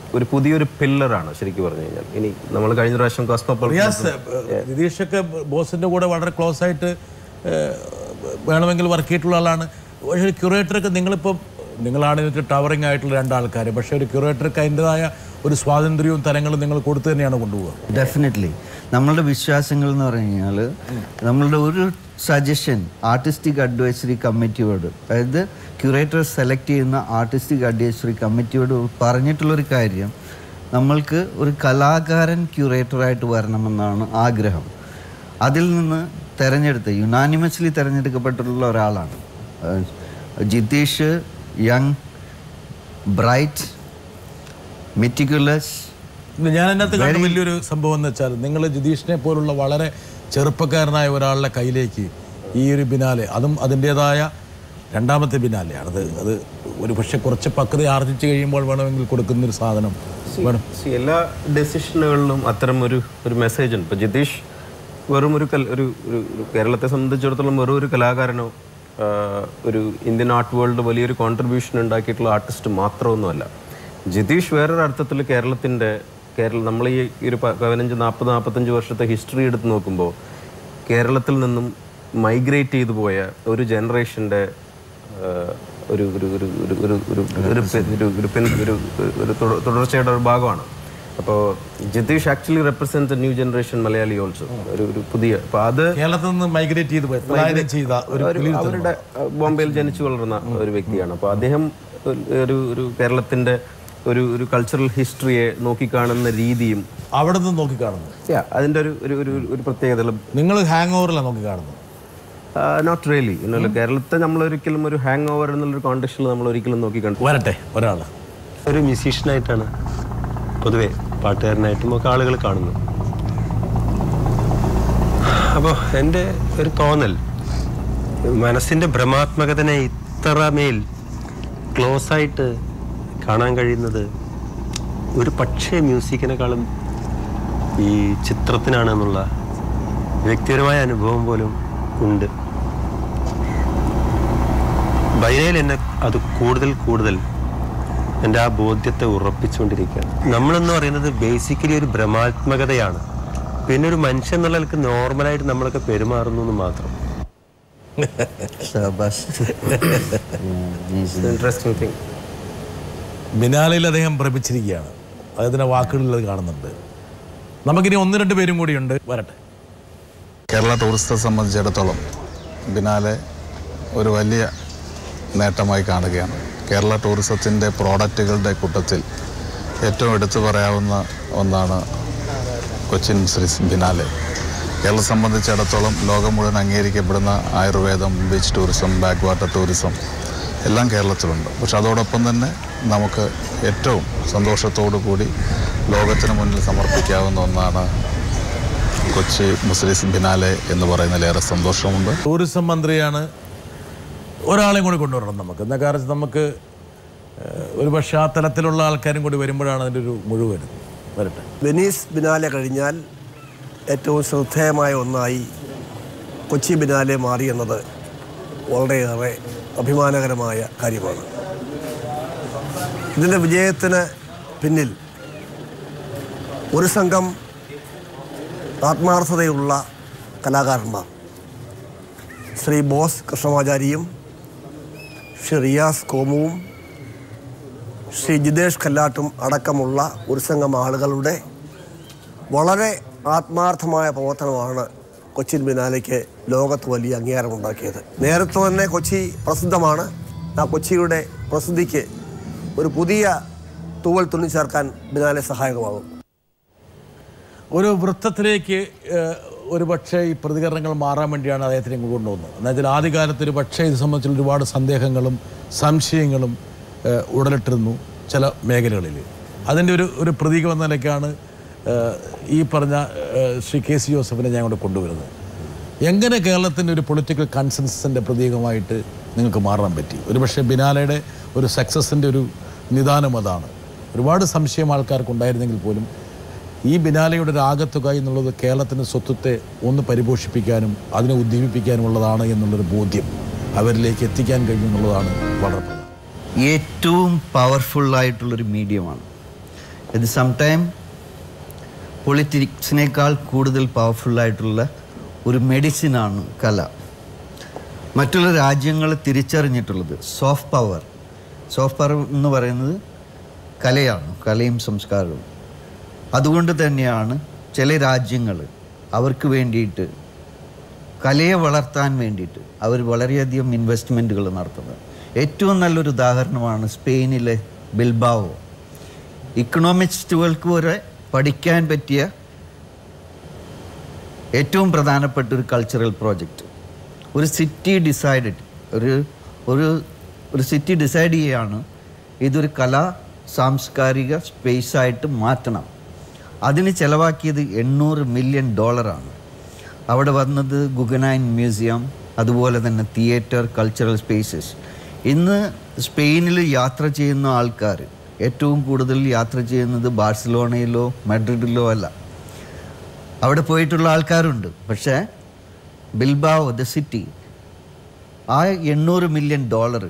ഒരു പുതിയൊരു പില്ലറാണ് ശരിക്കും പറഞ്ഞു കഴിഞ്ഞാൽ. ഇനി നമ്മൾ കഴിഞ്ഞ പ്രാവശ്യം നിതീഷൊക്കെ ബോസിന്റെ കൂടെ വളരെ ക്ലോസ് ആയിട്ട് വേണമെങ്കിൽ വർക്ക് ചെയ്തിട്ടുള്ള ആളാണ്. പക്ഷേ ക്യൂറേറ്റർക്ക് നിങ്ങളാണ് ടവറിങ് ആയിട്ടുള്ള രണ്ടാൾക്കാർ, പക്ഷേ ഒരു ക്യൂറേറ്റർക്ക് അതിൻ്റെതായ ഒരു സ്വാതന്ത്ര്യവും തലങ്ങളും നിങ്ങൾ കൊടുത്തു തന്നെയാണ് കൊണ്ടുപോകുക. ഡെഫിനറ്റ്ലി നമ്മളുടെ വിശ്വാസങ്ങൾ എന്ന് പറഞ്ഞു കഴിഞ്ഞാൽ നമ്മളുടെ ഒരു സജഷൻ ആർട്ടിസ്റ്റിക് അഡ്വൈസറി കമ്മിറ്റിയോട്, അതായത് ക്യൂറേറ്റർ സെലക്ട് ചെയ്യുന്ന ആർട്ടിസ്റ്റിക് അഡ്വൈസറി കമ്മിറ്റിയോട് പറഞ്ഞിട്ടുള്ളൊരു കാര്യം, നമ്മൾക്ക് ഒരു കലാകാരൻ ക്യൂറേറ്ററായിട്ട് വരണമെന്നാണ് ആഗ്രഹം. അതിൽ നിന്ന് യുനാനിമസ്ലി തിരഞ്ഞെടുക്കപ്പെട്ടിട്ടുള്ള ഒരാളാണ് ജിതീഷ്. Young, bright, meticulous. ഞാൻ അതിനകത്ത് കണ്ട വലിയൊരു സംഭവം എന്ന് വെച്ചാൽ നിങ്ങൾ ജിതീഷിനെ പോലുള്ള വളരെ ചെറുപ്പക്കാരനായ ഒരാളുടെ കയ്യിലേക്ക് ഈ ഒരു ബിനാലെ, അതും അതിൻ്റെതായ രണ്ടാമത്തെ ബിനാലെയാണ്, അത് ഒരു പക്ഷെ കുറച്ച് പക്വത ആർജിച്ച് കഴിയുമ്പോൾ വേണമെങ്കിൽ കൊടുക്കുന്നൊരു സാധനം വേണം. എല്ലാ ഡെസിഷനുകളിലും അത്തരം ഒരു മെസ്സേജ് ഉണ്ട്. ഇപ്പോൾ ജിതീഷ് വെറും ഒരു കേരളത്തെ സംബന്ധിച്ചിടത്തോളം വെറും ഒരു കലാകാരനോ ഒരു ഇന്ത്യൻ ആർട്ട് വേൾഡ് വലിയൊരു കോൺട്രിബ്യൂഷൻ ഉണ്ടാക്കിയിട്ടുള്ള ആർട്ടിസ്റ്റ് മാത്രമൊന്നുമല്ല. ജിതീഷ് വേറൊരു അർത്ഥത്തിൽ നമ്മൾ ഈ ഒരു 15-40-45 വർഷത്തെ ഹിസ്റ്ററി എടുത്ത് നോക്കുമ്പോൾ കേരളത്തിൽ നിന്നും മൈഗ്രേറ്റ് ചെയ്തു പോയ ഒരു ജനറേഷൻ്റെ ഒരു തുടർച്ചയുടെ ഒരു ഭാഗമാണ്. അപ്പോൾ Jitish actually represent new generation Malayali also. ഒരു പുതിയ, അപ്പോൾ അത് കേരളത്തിൽ നിന്ന് മൈഗ്രേറ്റ് ചെയ്ത് അവരുടെ ബോംബെയിൽ ജനിച്ചു വളർന്ന ഒരു വ്യക്തിയാണ്. അപ്പോൾ അദ്ദേഹം ഒരു കേരളത്തിന്റെ ഒരു കൾച്ചറൽ ഹിസ്റ്ററിയെ നോക്കിക്കാണുന്ന രീതിയും അവിടെ നിന്ന് നോക്കിക്കാണുന്നു. അതിന്റെ ഒരു പ്രത്യേകത. നിങ്ങൾ ഹാങ് ഓവറിലാണ് നോക്കിക്കാണുന്നത്? Not really. കേരളത്തെ നമ്മൾ ഒരിക്കലും ഒരു ഹാങ് ഓവർ എന്നുള്ളൊരു കോണ്ടക്സ്റ്റിൽ നമ്മൾ ഒരിക്കലും നോക്കിക്കണ്ടു. വരട്ടെ, ഒരാൾ ഒരു മ്യൂസീഷ്യനായിട്ടാണ് പൊതുവെ, പാട്ടുകാരനായിട്ടും ഒക്കെ ആളുകൾ കാണുന്നു. അപ്പോൾ എൻ്റെ ഒരു തോന്നൽ, മനസ്സിൻ്റെ ഭ്രമാത്മകതനെ ഇത്രമേൽ ക്ലോസ് ആയിട്ട് കാണാൻ കഴിയുന്നത് ഒരു പക്ഷേ മ്യൂസിക്കിനേക്കാളും ഈ ചിത്രത്തിനാണെന്നുള്ള വ്യക്തിപരമായ അനുഭവം പോലും ഉണ്ട്. ബൈനയിൽ എന്നെ അത് കൂടുതൽ എൻ്റെ ആ ബോധ്യത്തെ ഉറപ്പിച്ചുകൊണ്ടിരിക്കുകയാണ്. നമ്മളെന്ന് പറയുന്നത് ബേസിക്കലി ഒരു ഭ്രമാത്മകതയാണ്. പിന്നെ ഒരു മനുഷ്യൻ എന്നുള്ള നിലക്ക് നോർമലായിട്ട് നമ്മളൊക്കെ പെരുമാറുന്നു എന്ന് മാത്രം. Interesting thing. ബിനാലയിൽ അദ്ദേഹം ഭ്രമിച്ചിരിക്കുകയാണ്. അദ്ദേഹത്തിൻ്റെ വാക്കുകളിൽ അത് കാണുന്നുണ്ട്. നമുക്കിനി 1-2 പേരും കൂടിയുണ്ട്. വരട്ടെ. കേരള ടൂറിസ്റ്റത്തെ സംബന്ധിച്ചിടത്തോളം ബിനാലെ ഒരു വലിയ നേട്ടമായി കാണുകയാണ്. കേരള ടൂറിസത്തിൻ്റെ പ്രോഡക്റ്റുകളുടെ കൂട്ടത്തിൽ ഏറ്റവും എടുത്തു പറയാവുന്ന ഒന്നാണ് കൊച്ചിൻ ബിനാലെ. കേരളം സംബന്ധിച്ചിടത്തോളം ലോകം മുഴുവൻ അംഗീകരിക്കപ്പെടുന്ന ayurveda, beach tourism, backwater tourism എല്ലാം കേരളത്തിലുണ്ട്. പക്ഷെ അതോടൊപ്പം തന്നെ നമുക്ക് ഏറ്റവും സന്തോഷത്തോടു കൂടി ലോകത്തിന് മുന്നിൽ സമർപ്പിക്കാവുന്ന ഒന്നാണ് കൊച്ചി മുസ്ലിം ബിനാലെ എന്ന് പറയുന്നതിലേറെ സന്തോഷമുണ്ട്. ടൂറിസം മന്ത്രിയാണ്, ഒരാളെയും കൂടി കൊണ്ടുവരണം നമുക്ക്. എന്താ കാരണം നമുക്ക് ഒരു പക്ഷേ ആ തലത്തിലുള്ള ആൾക്കാരും കൂടി വരുമ്പോഴാണ് അതിൻ്റെ ഒരു മുഴുവൻ. വരട്ടെ. വെനീസ് ബിനാലെ കഴിഞ്ഞാൽ ഏറ്റവും ശ്രദ്ധേയമായ ഒന്നായി കൊച്ചി ബിനാലെ മാറി എന്നത് വളരെയേറെ അഭിമാനകരമായ കാര്യമാണ്. ഇതിൻ്റെ വിജയത്തിന് പിന്നിൽ ഒരു സംഘം ആത്മാർത്ഥതയുള്ള കലാകാരന്മാർ, ശ്രീ ബോസ് കൃഷ്ണമാചാരിയും ശ്രീ റിയാസ് കോമുവും ശ്രീ ജിതേഷ് കല്ലാട്ടും അടക്കമുള്ള ഒരു സംഘം ആളുകളുടെ വളരെ ആത്മാർത്ഥമായ പ്രവർത്തനമാണ് കൊച്ചിൻ ബിനാലയ്ക്ക് ലോകത്ത് വലിയ അംഗീകാരമുണ്ടാക്കിയത്. നേരത്തെ തന്നെ കൊച്ചി പ്രസിദ്ധമാണ്. ആ കൊച്ചിയുടെ പ്രസിദ്ധിക്ക് ഒരു പുതിയ തൂവൽ തുന്നിച്ചേർക്കാൻ ബിനാലെ സഹായകമാകും. ഒരു വൃത്തത്തിലേക്ക് ഒരു പക്ഷേ ഈ പ്രതികരണങ്ങൾ മാറാൻ വേണ്ടിയാണ് അദ്ദേഹത്തിനെ കൊണ്ടുവന്നത്. എന്നുവെച്ചാൽ ആദ്യകാലത്ത് ഒരു പക്ഷേ ഇത് സംബന്ധിച്ചുള്ള ഒരുപാട് സന്ദേഹങ്ങളും സംശയങ്ങളും ഉടലിട്ടിരുന്നു ചില മേഖലകളിൽ. അതിൻ്റെ ഒരു പ്രതീകം എന്ന നിലയ്ക്കാണ് ഈ പറഞ്ഞ ശ്രീ KC ജോസഫിനെ ഞാൻ ഇവിടെ കൊണ്ടുവരുന്നത്. എങ്ങനെ കേരളത്തിൻ്റെ ഒരു പൊളിറ്റിക്കൽ കൺസെൻസസിൻ്റെ പ്രതീകമായിട്ട് നിങ്ങൾക്ക് മാറാൻ പറ്റി? ഒരുപക്ഷെ ബിനാലയുടെ ഒരു സക്സസിൻ്റെ ഒരു നിദാനം അതാണ്. ഒരുപാട് സംശയം ആൾക്കാർക്കുണ്ടായിരുന്നെങ്കിൽ പോലും ഈ ബിനാലയുടെ ഒരു ആകത്തുക എന്നുള്ളത് കേരളത്തിൻ്റെ സ്വത്വത്തെ ഒന്ന് പരിപോഷിപ്പിക്കാനും അതിനെ ഉദ്ദീപിപ്പിക്കാനുമുള്ളതാണ് എന്നുള്ളൊരു ബോധ്യം അവരിലേക്ക് എത്തിക്കാൻ കഴിയുമെന്നുള്ളതാണ് വളരെ പ്രധാനം. ഏറ്റവും പവർഫുള്ളായിട്ടുള്ളൊരു മീഡിയമാണ്. ഇത് സംടൈം പൊളിറ്റിക്സിനേക്കാൾ കൂടുതൽ പവർഫുള്ളായിട്ടുള്ള ഒരു മെഡിസിനാണ് കല. മറ്റുള്ള രാജ്യങ്ങൾ തിരിച്ചറിഞ്ഞിട്ടുള്ളത് സോഫ്റ്റ് പവർ എന്ന് പറയുന്നത് കലയാണ്, കലയും സംസ്കാരവും. അതുകൊണ്ട് തന്നെയാണ് ചില രാജ്യങ്ങൾ അവർക്ക് വേണ്ടിയിട്ട് കലയെ വളർത്താൻ വേണ്ടിയിട്ട് അവർ വളരെയധികം ഇൻവെസ്റ്റ്മെൻറ്റുകൾ നടത്തുന്നത്. ഏറ്റവും നല്ലൊരു ഉദാഹരണമാണ് സ്പെയിനിലെ ബിൽബാവോ. ഇക്കണോമിക്സ്റ്റുകൾക്ക് വരെ പഠിക്കാൻ പറ്റിയ ഏറ്റവും പ്രധാനപ്പെട്ട ഒരു കൾച്ചറൽ പ്രോജക്റ്റ്. ഒരു സിറ്റി സിറ്റി ഡിസൈഡ് ചെയ്യുകയാണ് ഇതൊരു കലാ സാംസ്കാരിക സ്പേസായിട്ട് മാറ്റണം. അതിന് ചിലവാക്കിയത് $800 മില്യൺ. അവിടെ വന്നത് ഗുഗനൈൻ മ്യൂസിയം, അതുപോലെ തന്നെ തിയേറ്റർ, കൾച്ചറൽ സ്പേസസ്. ഇന്ന് സ്പെയിനിൽ യാത്ര ചെയ്യുന്ന ആൾക്കാർ ഏറ്റവും കൂടുതൽ യാത്ര ചെയ്യുന്നത് ബാഴ്സലോണയിലോ മാഡ്രിഡിലോ അല്ല. അവിടെ പോയിട്ടുള്ള ആൾക്കാരുണ്ട്, പക്ഷേ ബിൽബാവോ ദ സിറ്റി ആ $800 മില്യൺ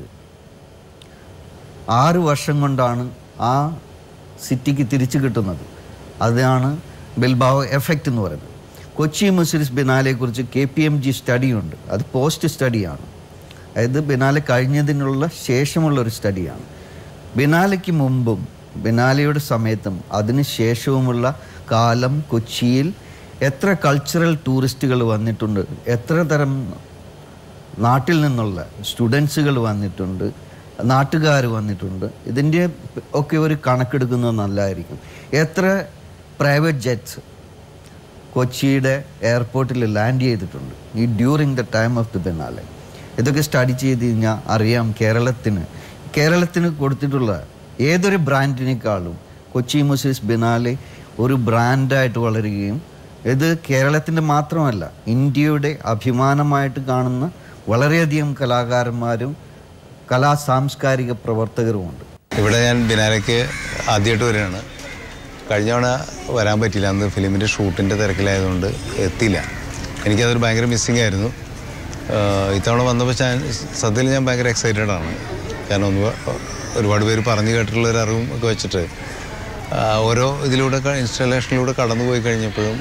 6 വർഷം കൊണ്ടാണ് ആ സിറ്റിക്ക് തിരിച്ചു കിട്ടുന്നത്. അതാണ് ബിൽബാവോ എഫക്റ്റ് എന്ന് പറയുന്നത്. കൊച്ചി മുസിരിസ് ബിനാലെക്കുറിച്ച് KPMG സ്റ്റഡിയുണ്ട്. അത് പോസ്റ്റ് സ്റ്റഡിയാണ്, അതായത് ബിനാലെ കഴിഞ്ഞതിനുള്ള ശേഷമുള്ളൊരു സ്റ്റഡിയാണ്. ബിനാലയ്ക്ക് മുമ്പും ബിനാലയുടെ സമയത്തും അതിന് ശേഷവുമുള്ള കാലം കൊച്ചിയിൽ എത്ര കൾച്ചറൽ ടൂറിസ്റ്റുകൾ വന്നിട്ടുണ്ട്, എത്ര തരം നാട്ടിൽ നിന്നുള്ള സ്റ്റുഡൻസുകൾ വന്നിട്ടുണ്ട്, നാട്ടുകാർ വന്നിട്ടുണ്ട്. ഇതിൻ്റെ ഒക്കെ ഒരു കണക്കെടുക്കുന്നത് നല്ലതായിരിക്കും. എത്ര പ്രൈവറ്റ് ജെറ്റ്സ് കൊച്ചിയുടെ എയർപോർട്ടിൽ ലാൻഡ് ചെയ്തിട്ടുണ്ട് ഈ during the time of the biennale. ഇതൊക്കെ സ്റ്റഡി ചെയ്ത് കഴിഞ്ഞാൽ അറിയാം കേരളത്തിന് കൊടുത്തിട്ടുള്ള ഏതൊരു ബ്രാൻഡിനേക്കാളും കൊച്ചി മുസിരിസ് ബിനാലെ ഒരു ബ്രാൻഡായിട്ട് വളരുകയും ഇത് കേരളത്തിൻ്റെ മാത്രമല്ല ഇന്ത്യയുടെ അഭിമാനമായിട്ട് കാണുന്ന വളരെയധികം കലാകാരന്മാരും കലാ സാംസ്കാരിക പ്രവർത്തകരുമുണ്ട്. ഇവിടെ ഞാൻ ബിനാലയ്ക്ക് ആദ്യമായിട്ട് വരികയാണ്. കഴിഞ്ഞ തവണ വരാൻ പറ്റിയില്ല, അന്ന് ഫിലിമിൻ്റെ ഷൂട്ടിൻ്റെ തിരക്കിലായതുകൊണ്ട് എത്തിയില്ല. എനിക്കതൊരു ഭയങ്കര മിസ്സിംഗ് ആയിരുന്നു. ഇത്തവണ വന്നപ്പോൾ സത്യത്തിൽ ഞാൻ ഭയങ്കര എക്സൈറ്റഡ് ആണ്. കാരണം ഒരുപാട് പേര് പറഞ്ഞു കേട്ടിട്ടുള്ളൊരു അറിവും ഒക്കെ വെച്ചിട്ട് ഓരോ ഇതിലൂടെ ഇൻസ്റ്റലേഷനിലൂടെ കടന്നു പോയി കഴിഞ്ഞപ്പോഴും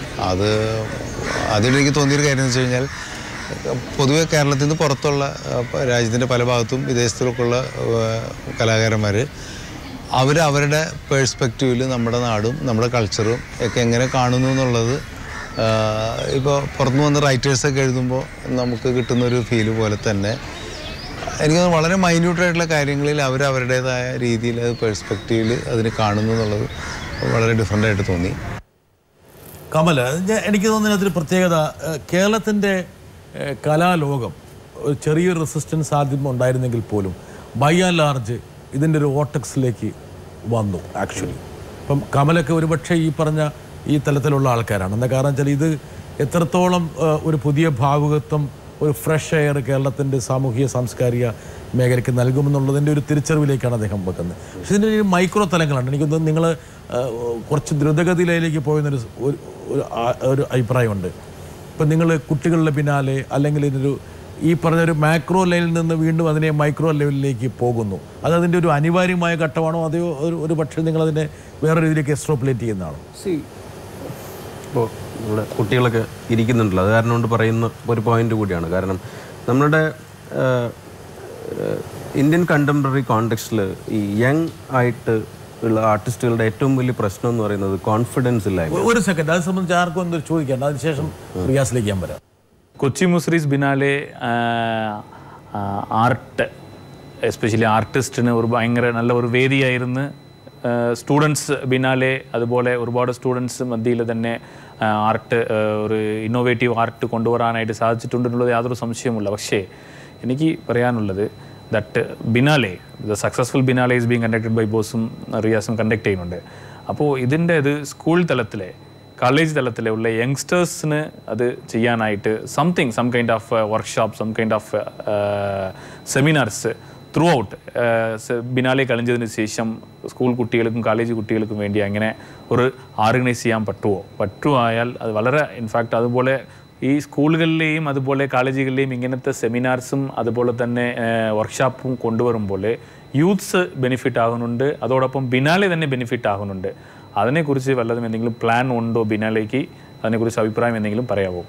അതിൽ എനിക്ക് തോന്നിയൊരു കാര്യം എന്ന് വെച്ച് കഴിഞ്ഞാൽ പൊതുവെ കേരളത്തിൽ നിന്ന് പുറത്തുള്ള രാജ്യത്തിൻ്റെ പല ഭാഗത്തും വിദേശത്തിലൊക്കെ ഉള്ള കലാകാരന്മാർ അവരുടെ പേഴ്സ്പെക്റ്റീവിൽ നമ്മുടെ നാടും നമ്മുടെ കൾച്ചറും ഒക്കെ എങ്ങനെ കാണുന്നു എന്നുള്ളത് ഇപ്പോൾ പുറത്തുനിന്ന് വന്ന് റൈറ്റേഴ്സൊക്കെ എഴുതുമ്പോൾ നമുക്ക് കിട്ടുന്നൊരു ഫീല് പോലെ തന്നെ എനിക്ക് വളരെ മൈന്യൂട്ടായിട്ടുള്ള കാര്യങ്ങളിൽ അവരുടേതായ രീതിയിൽ അത് പേഴ്സ്പെക്റ്റീവിൽ അതിന് കാണുന്നു എന്നുള്ളത് വളരെ ഡിഫറൻ്റായിട്ട് തോന്നി. കമൽ, എനിക്ക് തോന്നുന്നതിനകത്തൊരു പ്രത്യേകത, കേരളത്തിൻ്റെ കലാലോകം ഒരു ചെറിയൊരു റെസിസ്റ്റൻസ് ആദ്യം ഉണ്ടായിരുന്നെങ്കിൽ പോലും ബൈ ആൻഡ് ലാർജ് ഇതിൻ്റെ ഒരു വോട്ടക്സിലേക്ക് വന്നു ആക്ച്വലി. ഇപ്പം കമലൊക്കെ ഒരുപക്ഷെ ഈ പറഞ്ഞ ഈ തലത്തിലുള്ള ആൾക്കാരാണ്. എന്താ കാരണം വെച്ചാൽ ഇത് എത്രത്തോളം ഒരു പുതിയ ഭാവുകത്വം, ഒരു ഫ്രഷ് എയർ കേരളത്തിൻ്റെ സാമൂഹിക സാംസ്കാരിക മേഖലയ്ക്ക് നൽകുമെന്നുള്ളതിൻ്റെ ഒരു തിരിച്ചറിവിലേക്കാണ് അദ്ദേഹം വെക്കുന്നത്. പക്ഷെ ഇതിൻ്റെ ഒരു മൈക്രോ തലങ്ങളാണ്. എനിക്കൊന്ന് നിങ്ങൾ കുറച്ച് ദ്രുതഗതിയിലേക്ക് പോയെന്നൊരു ഒരു അഭിപ്രായമുണ്ട്. ഇപ്പം നിങ്ങൾ കുട്ടികളുടെ പിന്നാലെ അല്ലെങ്കിൽ ഇതൊരു ഈ പറഞ്ഞൊരു മാക്രോ ലെവലിൽ നിന്ന് വീണ്ടും അതിനെ മൈക്രോ ലെവലിലേക്ക് പോകുന്നു. അതിൻ്റെ ഒരു അനിവാര്യമായ ഘട്ടമാണോ അതോ ഒരു പക്ഷേ നിങ്ങളതിനെ വേറെ രീതിയിലേക്ക് എക്സ്ട്രോപ്ലേറ്റ് ചെയ്യുന്നതാണോ? ഇപ്പോൾ നമ്മുടെ കുട്ടികളൊക്കെ ഇരിക്കുന്നുണ്ടല്ലോ, അത് കാരണം കൊണ്ട് പറയുന്ന ഒരു പോയിന്റ് കൂടിയാണ്. കാരണം നമ്മുടെ ഇന്ത്യൻ കണ്ടംപററി കോണ്ടെക്സ്റ്റിൽ ഈ യങ് ആയിട്ട് ഉള്ള ആർട്ടിസ്റ്റുകളുടെ ഏറ്റവും വലിയ പ്രശ്നം എന്ന് പറയുന്നത് കോൺഫിഡൻസ് ഇല്ലായ്മ. ഒരു സെക്കൻഡ്, അത് സംബന്ധിച്ച് ആർക്കും എന്തൊരു ചോദിക്കേണ്ട, അതിനുശേഷം റിയാസിലേക്ക് ഞാൻ വരാം. Kochi Muziris biennale art especially ആർട്ടിസ്റ്റിന് ഒരു ഭയങ്കര നല്ല ഒരു വേദിയായിരുന്നു. സ്റ്റുഡൻസ് ബിനാലെ അതുപോലെ ഒരുപാട് സ്റ്റുഡൻസ് മധ്യയിൽ തന്നെ ആർട്ട് ഒരു ഇന്നോവേറ്റീവ് ആർട്ട് കൊണ്ടുവരാനായിട്ട് സാധിച്ചിട്ടുണ്ടെന്നുള്ളത് യാതൊരു സംശയവുമില്ല. പക്ഷേ എനിക്ക് പറയാനുള്ളത് that biennale the successful biennale is being conducted by ബോസും റിയാസും കണ്ടക്ട് ചെയ്യുന്നുണ്ട്. അപ്പോൾ ഇതിൻ്റെ ഇത് സ്കൂൾ തലത്തിലെ കോളേജ് തലത്തിലെ ഉള്ള യങ്സ്റ്റേഴ്സിന് അത് ചെയ്യാനായിട്ട് some kind of workshop, some kind of seminars throughout biennale കഴിഞ്ഞതിന് ശേഷം സ്കൂൾ കുട്ടികൾക്കും കോളേജ് കുട്ടികൾക്കും വേണ്ടി അങ്ങനെ ഒരു ഓർഗനൈസ് ചെയ്യാൻ പറ്റുമായാൽ അത് വളരെ ഇൻഫാക്റ്റ് അതുപോലെ ഈ സ്കൂളുകളിലെയും അതുപോലെ കോളേജുകളിലെയും ഇങ്ങനത്തെ സെമിനാർസും അതുപോലെ തന്നെ വർക്ക്ഷോപ്പും കൊണ്ടുവരുമ്പോൾ യൂത്ത്സ് ബെനിഫിറ്റ് ആകുന്നുണ്ട്, അതോടൊപ്പം ബിനാലെ തന്നെ ബെനിഫിറ്റ് ആകുന്നുണ്ട്. അതിനെക്കുറിച്ച് വല്ലതും എന്തെങ്കിലും പ്ലാൻ ഉണ്ടോ ബിനാലേക്ക്? അതിനെക്കുറിച്ച് അഭിപ്രായം എന്തെങ്കിലും പറയാമോ?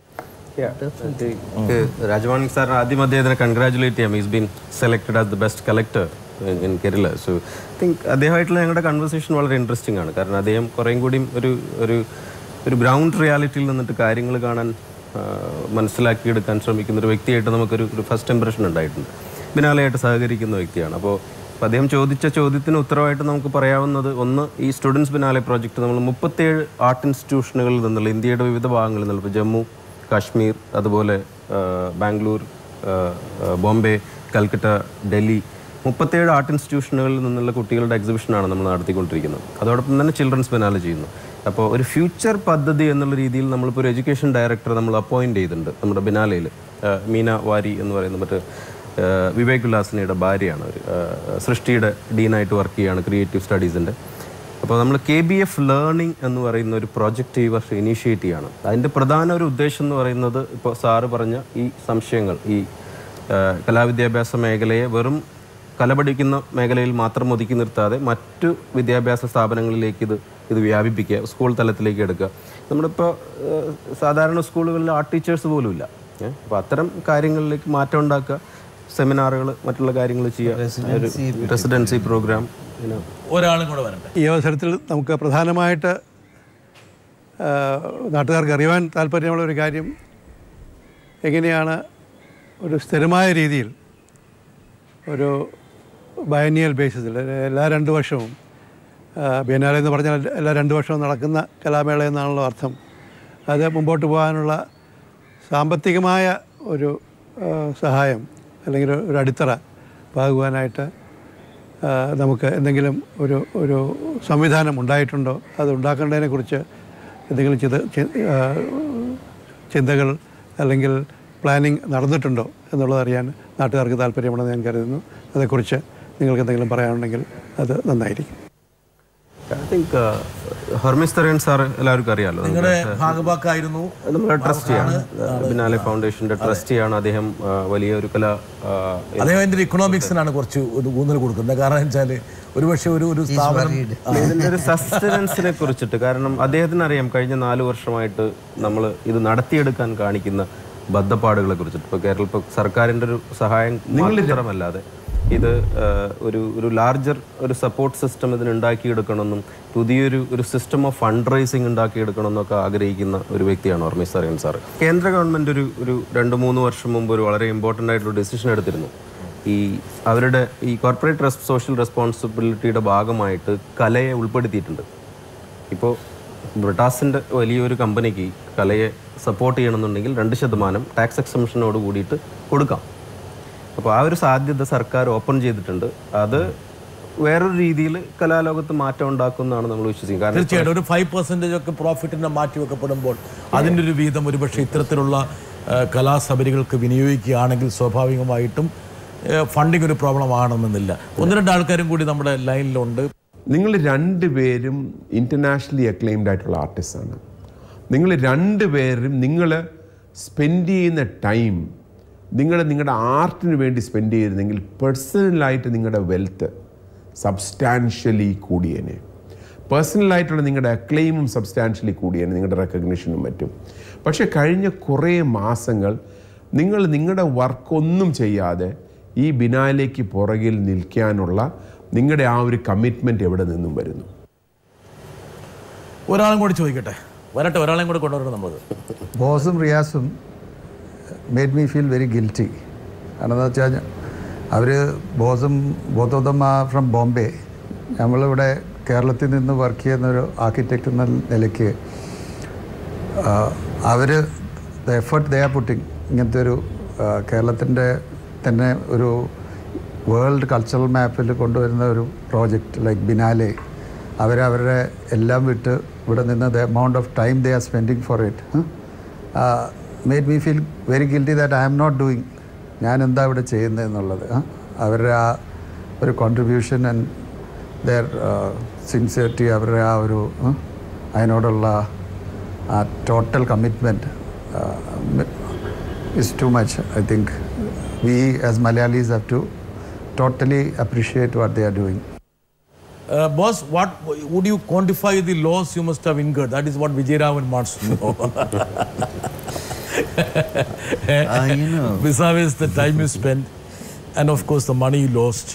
രാജവാണി സാർ ആദ്യം അദ്ദേഹത്തിനെ കൺഗ്രാജുലേറ്റ് ചെയ്യാം. Is been selected as the best collector in Kerala. So I think അദ്ദേഹമായിട്ടുള്ള ഞങ്ങളുടെ കൺവെർസേഷൻ വളരെ ഇൻട്രസ്റ്റിംഗ് ആണ്. കാരണം അദ്ദേഹം കുറേയും കൂടിയും ഒരു ഗ്രൗണ്ട് റിയാലിറ്റിയിൽ നിന്നിട്ട് കാര്യങ്ങൾ കാണാൻ മനസ്സിലാക്കിയെടുക്കാൻ ശ്രമിക്കുന്ന ഒരു വ്യക്തിയായിട്ട് നമുക്കൊരു ഫസ്റ്റ് ഇംപ്രഷൻ ഉണ്ടായിട്ടുണ്ട്. ബിനാലെയായിട്ട് സഹകരിക്കുന്ന വ്യക്തിയാണ്. അപ്പോൾ അദ്ദേഹം ചോദിച്ച ചോദ്യത്തിന് ഉത്തരവായിട്ട് നമുക്ക് പറയാവുന്നത്, ഒന്ന്, ഈ സ്റ്റുഡൻസ് ബിനാലെ പ്രോജക്റ്റ് നമ്മൾ 37 ആർട്ട് ഇൻസ്റ്റിറ്റ്യൂഷനുകളിൽ നിന്നുള്ള ഇന്ത്യയുടെ വിവിധ ഭാഗങ്ങളിൽ നിന്നുള്ള, ഇപ്പോൾ ജമ്മു, കാശ്മീർ, അതുപോലെ ബാംഗ്ലൂർ, ബോംബെ, കൽക്കട്ട, ഡൽഹി, 37 ആർട്ട് ഇൻസ്റ്റിറ്റ്യൂഷനുകളിൽ നിന്നുള്ള കുട്ടികളുടെ എക്സിബിഷനാണ് നമ്മൾ നടത്തിക്കൊണ്ടിരിക്കുന്നത്. അതോടൊപ്പം തന്നെ ചിൽഡ്രൻസ് ബിനാലെ ചെയ്യുന്നു. അപ്പോൾ ഒരു ഫ്യൂച്ചർ പദ്ധതി എന്നുള്ള രീതിയിൽ നമ്മളിപ്പോൾ ഒരു എഡ്യൂക്കേഷൻ ഡയറക്ടർ നമ്മൾ അപ്പോയിൻറ്റ് ചെയ്തിട്ടുണ്ട് നമ്മുടെ ബിനാലയിൽ. മീന വാരി എന്ന് പറയുന്ന മറ്റേ വിവേക് ഉല്ലാസിനിയുടെ ഭാര്യയാണ്. ഒരു സൃഷ്ടിയുടെ ഡീനായിട്ട് വർക്ക് ചെയ്യുകയാണ് ക്രിയേറ്റീവ് സ്റ്റഡീസിൻ്റെ. അപ്പോൾ നമ്മൾ KBF ലേണിംഗ് എന്ന് പറയുന്ന ഒരു പ്രോജക്റ്റ് ഈ വർഷം ഇനീഷ്യേറ്റ് ചെയ്യുകയാണ്. അതിൻ്റെ പ്രധാന ഒരു ഉദ്ദേശം എന്ന് പറയുന്നത്, ഇപ്പോൾ സാറ് പറഞ്ഞ ഈ സംശയങ്ങൾ, ഈ കലാവിദ്യാഭ്യാസ മേഖലയെ വെറും കല പഠിക്കുന്ന മേഖലയിൽ മാത്രം ഒതുക്കി നിർത്താതെ മറ്റു വിദ്യാഭ്യാസ സ്ഥാപനങ്ങളിലേക്ക് ഇത് വ്യാപിപ്പിക്കുക, സ്കൂൾ തലത്തിലേക്ക് എടുക്കുക. നമ്മളിപ്പോൾ സാധാരണ സ്കൂളുകളിൽ ആർട്ട് ടീച്ചേഴ്സ് പോലും ഇല്ല. അപ്പോൾ അത്തരം കാര്യങ്ങളിലേക്ക് മാറ്റം ഉണ്ടാക്കുക, സെമിനാറുകൾ, മറ്റുള്ള കാര്യങ്ങൾ ചെയ്യുക, റെസിഡൻസി പ്രോഗ്രാം. ഒരാളും കൂടെ വരട്ടെ. ഈ അവസരത്തിൽ നമുക്ക് പ്രധാനമായിട്ട് നാട്ടുകാർക്ക് അറിയുവാൻ താല്പര്യമുള്ളൊരു കാര്യം, എങ്ങനെയാണ് ഒരു സ്ഥിരമായ രീതിയിൽ ഒരു ബയനിയൽ ബേസിസിൽ എല്ലാ 2 വർഷവും, ബിയനാലെ എന്ന് പറഞ്ഞാൽ എല്ലാ 2 വർഷവും നടക്കുന്ന കലാമേള എന്നാണല്ലോ അർത്ഥം, അത് മുമ്പോട്ട് പോകാനുള്ള സാമ്പത്തികമായ ഒരു സഹായം അല്ലെങ്കിൽ ഒരു അടിത്തറ പാകുവാനായിട്ട് നമുക്ക് എന്തെങ്കിലും ഒരു സംവിധാനം ഉണ്ടായിട്ടുണ്ടോ? അത് ഉണ്ടാക്കേണ്ടതിനെക്കുറിച്ച് എന്തെങ്കിലും ചിന്തകൾ അല്ലെങ്കിൽ പ്ലാനിങ് നടന്നിട്ടുണ്ടോ എന്നുള്ളത് അറിയാൻ നാട്ടുകാർക്ക് താല്പര്യമുണ്ടെന്ന് ഞാൻ കരുതുന്നു. അതേക്കുറിച്ച് നിങ്ങൾക്ക് എന്തെങ്കിലും പറയാനുണ്ടെങ്കിൽ അത് നന്നായിരിക്കും. ഐ തിങ്ക് ഹർമിസ്തരൻ സാർ എല്ലാവർക്കും അറിയാമല്ലോ, നിങ്ങളുടെ ഭാഗഭാക്കായിരുന്നു. നമ്മുടെ ട്രസ്റ്റിയാണ്, ബിനാലെ ഫൗണ്ടേഷൻ്റെ ട്രസ്റ്റിയാണ് അദ്ദേഹം. വലിയൊരു അദ്ദേഹം അതിൻ്റെ ഇക്കണോമിക്സിനാണ് കുറച്ച് ഊന്നൽ കൊടുക്കുന്നത്. കാരണം വെച്ചാൽ ഒരുപക്ഷെ ഒരു സ്ഥാപനം ഇതിൻ്റെ ഒരു സസ്റ്റനൻസിനെ കുറിച്ചിട്ട്, കാരണം അദ്ദേഹത്തിന് അറിയാം കഴിഞ്ഞ 4 വർഷമായിട്ട് നമ്മൾ ഇത് നടത്തിയെടുക്കാൻ കാണിക്കുന്ന ബദ്ധപ്പാടുകളെ കുറിച്ചിട്ട്. ഇപ്പോൾ കേരള സർക്കാരിൻ്റെ ഒരു സഹായം മാത്രമല്ലാതെ ഇത് ഒരു ലാർജർ ഒരു സപ്പോർട്ട് സിസ്റ്റം ഇതിന് ഉണ്ടാക്കിയെടുക്കണമെന്നും പുതിയൊരു സിസ്റ്റം ഓഫ് ഫണ്ട് റൈസിങ് ഉണ്ടാക്കിയെടുക്കണമെന്നൊക്കെ ആഗ്രഹിക്കുന്ന ഒരു വ്യക്തിയാണ് ഹർമിസ്തരൻ സാർ. കേന്ദ്ര ഗവൺമെൻറ് ഒരു 2-3 വർഷം മുമ്പ് ഒരു വളരെ ഇമ്പോർട്ടൻ്റ് ആയിട്ടുള്ള ഡിസിഷൻ എടുത്തിരുന്നു. അവരുടെ ഈ കോർപ്പറേറ്റ് സോഷ്യൽ റെസ്പോൺസിബിലിറ്റിയുടെ ഭാഗമായിട്ട് കലയെ ഉൾപ്പെടുത്തിയിട്ടുണ്ട്. ഇപ്പോൾ ബ്രിട്ടാസിൻ്റെ വലിയൊരു കമ്പനിക്ക് കലയെ സപ്പോർട്ട് ചെയ്യണമെന്നുണ്ടെങ്കിൽ 2% ടാക്സ് എക്സംഷനോട് കൂടിയിട്ട് കൊടുക്കാം. അപ്പോൾ ആ ഒരു സാധ്യത സർക്കാർ ഓപ്പൺ ചെയ്തിട്ടുണ്ട്. അത് വേറൊരു രീതിയിൽ കലാലോകത്ത് മാറ്റം ഉണ്ടാക്കുന്നതാണ് നമ്മൾ വിശ്വസിക്കുന്നത്. തീർച്ചയായിട്ടും ഒരു 5% ഒക്കെ പ്രോഫിറ്റിനെ മാറ്റി വെക്കപ്പെടുമ്പോൾ അതിൻ്റെ ഒരു വീതം ഒരുപക്ഷെ ഇത്തരത്തിലുള്ള കലാസബരികൾക്ക് വിനിയോഗിക്കുകയാണെങ്കിൽ സ്വാഭാവികമായിട്ടും ഫണ്ടിങ് ഒരു പ്രോബ്ലം ആണെന്നില്ല. 1-2 ആൾക്കാരും കൂടി നമ്മുടെ ലൈനിലുണ്ട്. നിങ്ങൾ 2 പേരും ഇൻ്റർനാഷണലി അക്ലെയിംഡ് ആയിട്ടുള്ള ആർട്ടിസ്റ്റാണ്. നിങ്ങൾ 2 പേരും നിങ്ങൾ സ്പെൻഡ് ചെയ്യുന്ന ടൈം നിങ്ങളുടെ ആർട്ടിന് വേണ്ടി സ്പെൻഡ് ചെയ്തിരുന്നെങ്കിൽ പേഴ്സണലായിട്ട് നിങ്ങളുടെ വെൽത്ത് സബ്സ്റ്റാൻഷ്യലി കൂടിയേനെ. പേഴ്സണലായിട്ടുള്ള നിങ്ങളുടെ അക്ലെയിമും സബ്സ്റ്റാൻഷ്യലി കൂടിയേനെ, നിങ്ങളുടെ റെക്കഗ്നിഷനും മറ്റും. പക്ഷേ കഴിഞ്ഞ കുറേ മാസങ്ങൾ നിങ്ങളുടെ വർക്കൊന്നും ചെയ്യാതെ ഈ ബിനാലേക്ക് പുറകിൽ നിൽക്കാനുള്ള നിങ്ങളുടെ ആ ഒരു കമ്മിറ്റ്മെൻറ്റ് എവിടെ നിന്നും വരുന്നു? ഒരാളും കൂടി ചോദിക്കട്ടെ, വരട്ടെ, ഒരാളെയും കൂടി കൊണ്ടുവരണം. നമ്മൾ ബോസും റിയാസും made me feel very guilty. കാരണം എന്താ വെച്ചാൽ അവർ both of them are from Bombay. നമ്മളിവിടെ കേരളത്തിൽ നിന്ന് വർക്ക് ചെയ്യുന്നൊരു ആർക്കിടെക്റ്റ് എന്ന നിലയ്ക്ക് അവർ the effort they are putting, ഇങ്ങനത്തെ ഒരു കേരളത്തിൻ്റെ തന്നെ ഒരു വേൾഡ് കൾച്ചറൽ മാപ്പിൽ കൊണ്ടുവരുന്ന ഒരു പ്രോജക്റ്റ് ലൈക്ക് ബിനാലെ, അവരവരുടെ എല്ലാം വിട്ട് ഇവിടെ നിന്ന് the amount of time they are spending for it made me feel very guilty that I am not doing. ഞാൻ എന്താ ഇവിടെ ചെയ്യുന്നത് എന്നുള്ളത്. അവരുടെ ആ ഒരു കോൺട്രിബ്യൂഷൻ ആൻഡ് ദെയർ സിൻസിയറിറ്റി, അവരുടെ ആ ഒരു അതിനോടുള്ള ആ total commitment is too much. I think we as Malayalis have to totally appreciate what they are doing. Boss, what would you quantify the loss you must have incurred? That is what Vijayaraman wants to know. Besides the time you spent, and of course the money you lost.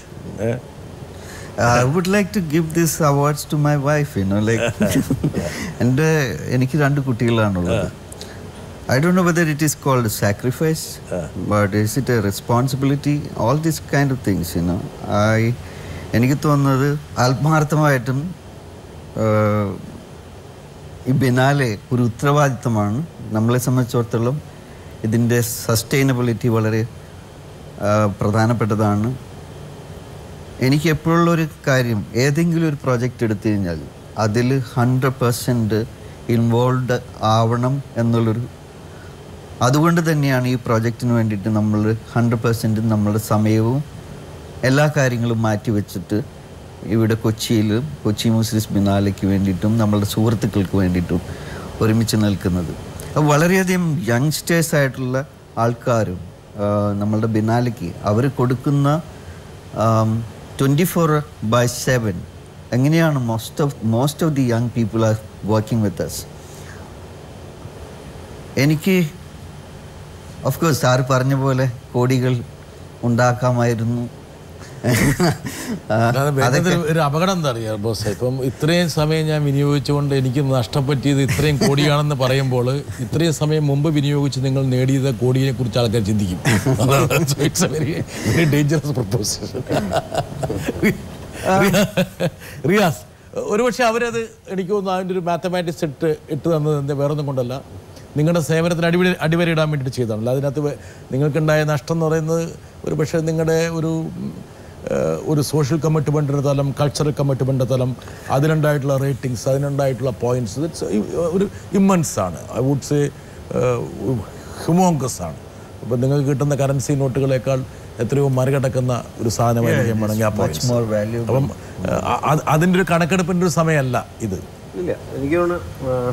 I would like to give these awards to my wife, like. And എനിക്ക് 2 കുട്ടികളാണുള്ളത്. I don't know whether it is called a sacrifice, but is it a responsibility? All these kind of things, എനിക്ക് തോന്നുന്നത് ആത്മാർത്ഥമായിട്ടും ഈ biennale ഒരു ഉത്തരവാദിത്തമാണ്. നമ്മളെ സംബന്ധിച്ചിടത്തോളം ഇതിൻ്റെ sustainability വളരെ പ്രധാനപ്പെട്ടതാണ്. എനിക്ക് എപ്പോഴുള്ളൊരു കാര്യം, ഏതെങ്കിലും ഒരു പ്രോജക്റ്റ് എടുത്തു കഴിഞ്ഞാൽ അതിൽ 100% ഇൻവോൾവ് ആവണം എന്നുള്ളൊരു, അതുകൊണ്ട് തന്നെയാണ് ഈ പ്രോജക്റ്റിന് വേണ്ടിയിട്ട് നമ്മൾ 100% നമ്മളുടെ സമയവും എല്ലാ കാര്യങ്ങളും മാറ്റിവെച്ചിട്ട് ഇവിടെ കൊച്ചി മുസ്ലിസ് ബിനാലയ്ക്ക് വേണ്ടിയിട്ടും നമ്മളുടെ സുഹൃത്തുക്കൾക്ക് വേണ്ടിയിട്ടും ഒരുമിച്ച് നിൽക്കുന്നത്. വളരെയധികം യങ്സ്റ്റേഴ്സ് ആയിട്ടുള്ള ആൾക്കാരും നമ്മളുടെ ബിനാലയ്ക്ക് അവർ കൊടുക്കുന്ന 24/7 എങ്ങനെയാണ് most of the young people are working with us. എനിക്ക് ഓഫ് കോഴ്സ് സാറ് പറഞ്ഞ പോലെ കോടികൾ ഉണ്ടാക്കാമായിരുന്നു. ഒരു അപകടം എന്താ അറിയാം ബോസ്, ഇപ്പം ഇത്രയും സമയം ഞാൻ വിനിയോഗിച്ചുകൊണ്ട് എനിക്ക് നഷ്ടപ്പറ്റിയത് ഇത്രയും കോടിയാണെന്ന് പറയുമ്പോൾ ഇത്രയും സമയം മുമ്പ് വിനിയോഗിച്ച് നിങ്ങൾ നേടിയത് കോടിയെ കുറിച്ച് ആൾക്കാർ ചിന്തിക്കും. It's a very dangerous proposal. Riyas, ഒരുപക്ഷെ അവരത് എനിക്ക് തോന്നുന്നു അതിൻ്റെ ഒരു മാത്തമാറ്റിക്സ് ഇട്ട് തന്നത് എന്താ വേറൊന്നും കൊണ്ടല്ല, നിങ്ങളുടെ സേവനത്തിന് അടിവരയിടാൻ വേണ്ടിയിട്ട് ചെയ്തതാണല്ലോ. അതിനകത്ത് നിങ്ങൾക്കുണ്ടായ നഷ്ടം എന്ന് പറയുന്നത് ഒരു പക്ഷേ നിങ്ങളുടെ ഒരു സോഷ്യൽ കമ്മിറ്റ്മെൻറ്റിൻ്റെ തലം, കൾച്ചറൽ കമ്മിറ്റ്മെൻറ്റിൻ്റെ തലം, അതിനുണ്ടായിട്ടുള്ള റേറ്റിംഗ്സ്, അതിനുണ്ടായിട്ടുള്ള പോയിൻറ്റ്സ്, ഒരു ഇമ്മൻസ് ആണ്. ഐ വുഡ് സേ ഹ്യൂമോങ്കസ് ആണ്. അപ്പം നിങ്ങൾക്ക് കിട്ടുന്ന കറൻസി നോട്ടുകളേക്കാൾ എത്രയോ മറികടക്കുന്ന ഒരു സാധനമായിരിക്കും വേണമെങ്കിൽ ആ പോയിന്റ്സ്. അപ്പം അതിൻ്റെ ഒരു കണക്കെടുപ്പിൻ്റെ ഒരു സമയമല്ല ഇത്. ഇല്ല, എനിക്ക് തോന്നുന്നു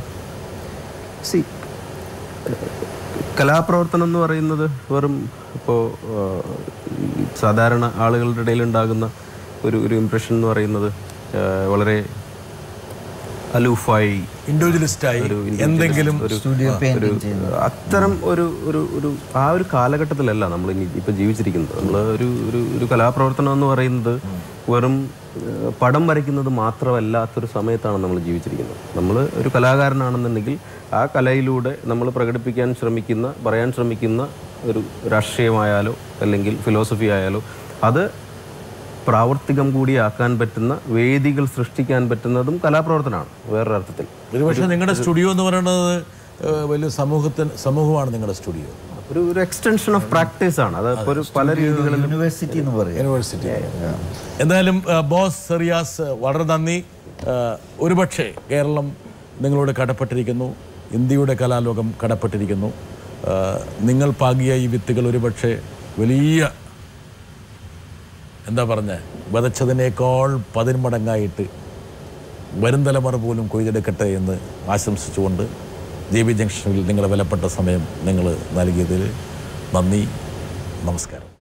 കലാപ്രവർത്തനം എന്ന് പറയുന്നത് വെറും ഇപ്പോൾ സാധാരണ ആളുകളുടെ ഇടയിൽ ഉണ്ടാകുന്ന ഒരു ഇംപ്രഷൻ എന്ന് പറയുന്നത് വളരെ അലൂഫായി, ഇൻഡിവിജ്വലിസ്റ്റായി എന്തെങ്കിലും അത്തരം ഒരു ആ ഒരു കാലഘട്ടത്തിലല്ല നമ്മൾ ഇപ്പം ജീവിച്ചിരിക്കുന്നത്. നമ്മൾ ഒരു കലാപ്രവർത്തനം എന്ന് പറയുന്നത് വെറും പടം വരയ്ക്കുന്നത് മാത്രമല്ലാത്തൊരു സമയത്താണ് നമ്മൾ ജീവിച്ചിരിക്കുന്നത്. നമ്മൾ ഒരു കലാകാരനാണെന്നുണ്ടെങ്കിൽ ആ കലയിലൂടെ നമ്മൾ പ്രകടിപ്പിക്കാൻ ശ്രമിക്കുന്ന, പറയാൻ ശ്രമിക്കുന്ന ഒരു രാഷ്ട്രീയമായാലോ അല്ലെങ്കിൽ ഫിലോസഫി ആയാലോ അത് പ്രാവർത്തികം കൂടിയാക്കാൻ പറ്റുന്ന വേദികൾ സൃഷ്ടിക്കാൻ പറ്റുന്നതും കലാപ്രവർത്തനമാണ് വേറൊരർത്ഥത്തിൽ. ഒരുപക്ഷെ നിങ്ങളുടെ സ്റ്റുഡിയോ എന്ന് പറയുന്നത് വലിയ സമൂഹമാണ് നിങ്ങളുടെ സ്റ്റുഡിയോ. ഒരു എക്സ്റ്റൻഷൻ ഓഫ് പ്രാക്ടീസ് ആണ്. അത് ഒരു പല രീതികളിലും യൂണിവേഴ്സിറ്റി എന്ന് പറയും. യൂണിവേഴ്സിറ്റി. എന്തായാലും ബോസ് റിയാസ്, വളരെ നന്ദി. ഒരുപക്ഷെ കേരളം നിങ്ങളോട് കടപ്പെട്ടിരിക്കുന്നു, ഇന്ത്യയുടെ കലാലോകം കടപ്പെട്ടിരിക്കുന്നു. നിങ്ങൾ പാകിയ ഈ വിത്തുകൾ ഒരുപക്ഷെ വലിയ എന്താ പറഞ്ഞ വിതച്ചതിനേക്കാൾ 10 മടങ്ങായിട്ട് വരും തലമുറ പോലും കൊയ്തെടുക്കട്ടെ എന്ന് ആശംസിച്ചുകൊണ്ട് JB ജംഗ്ഷനിൽ നിങ്ങളുടെ വിലപ്പെട്ട സമയം നിങ്ങൾ നൽകിയതിൽ നന്ദി, നമസ്കാരം.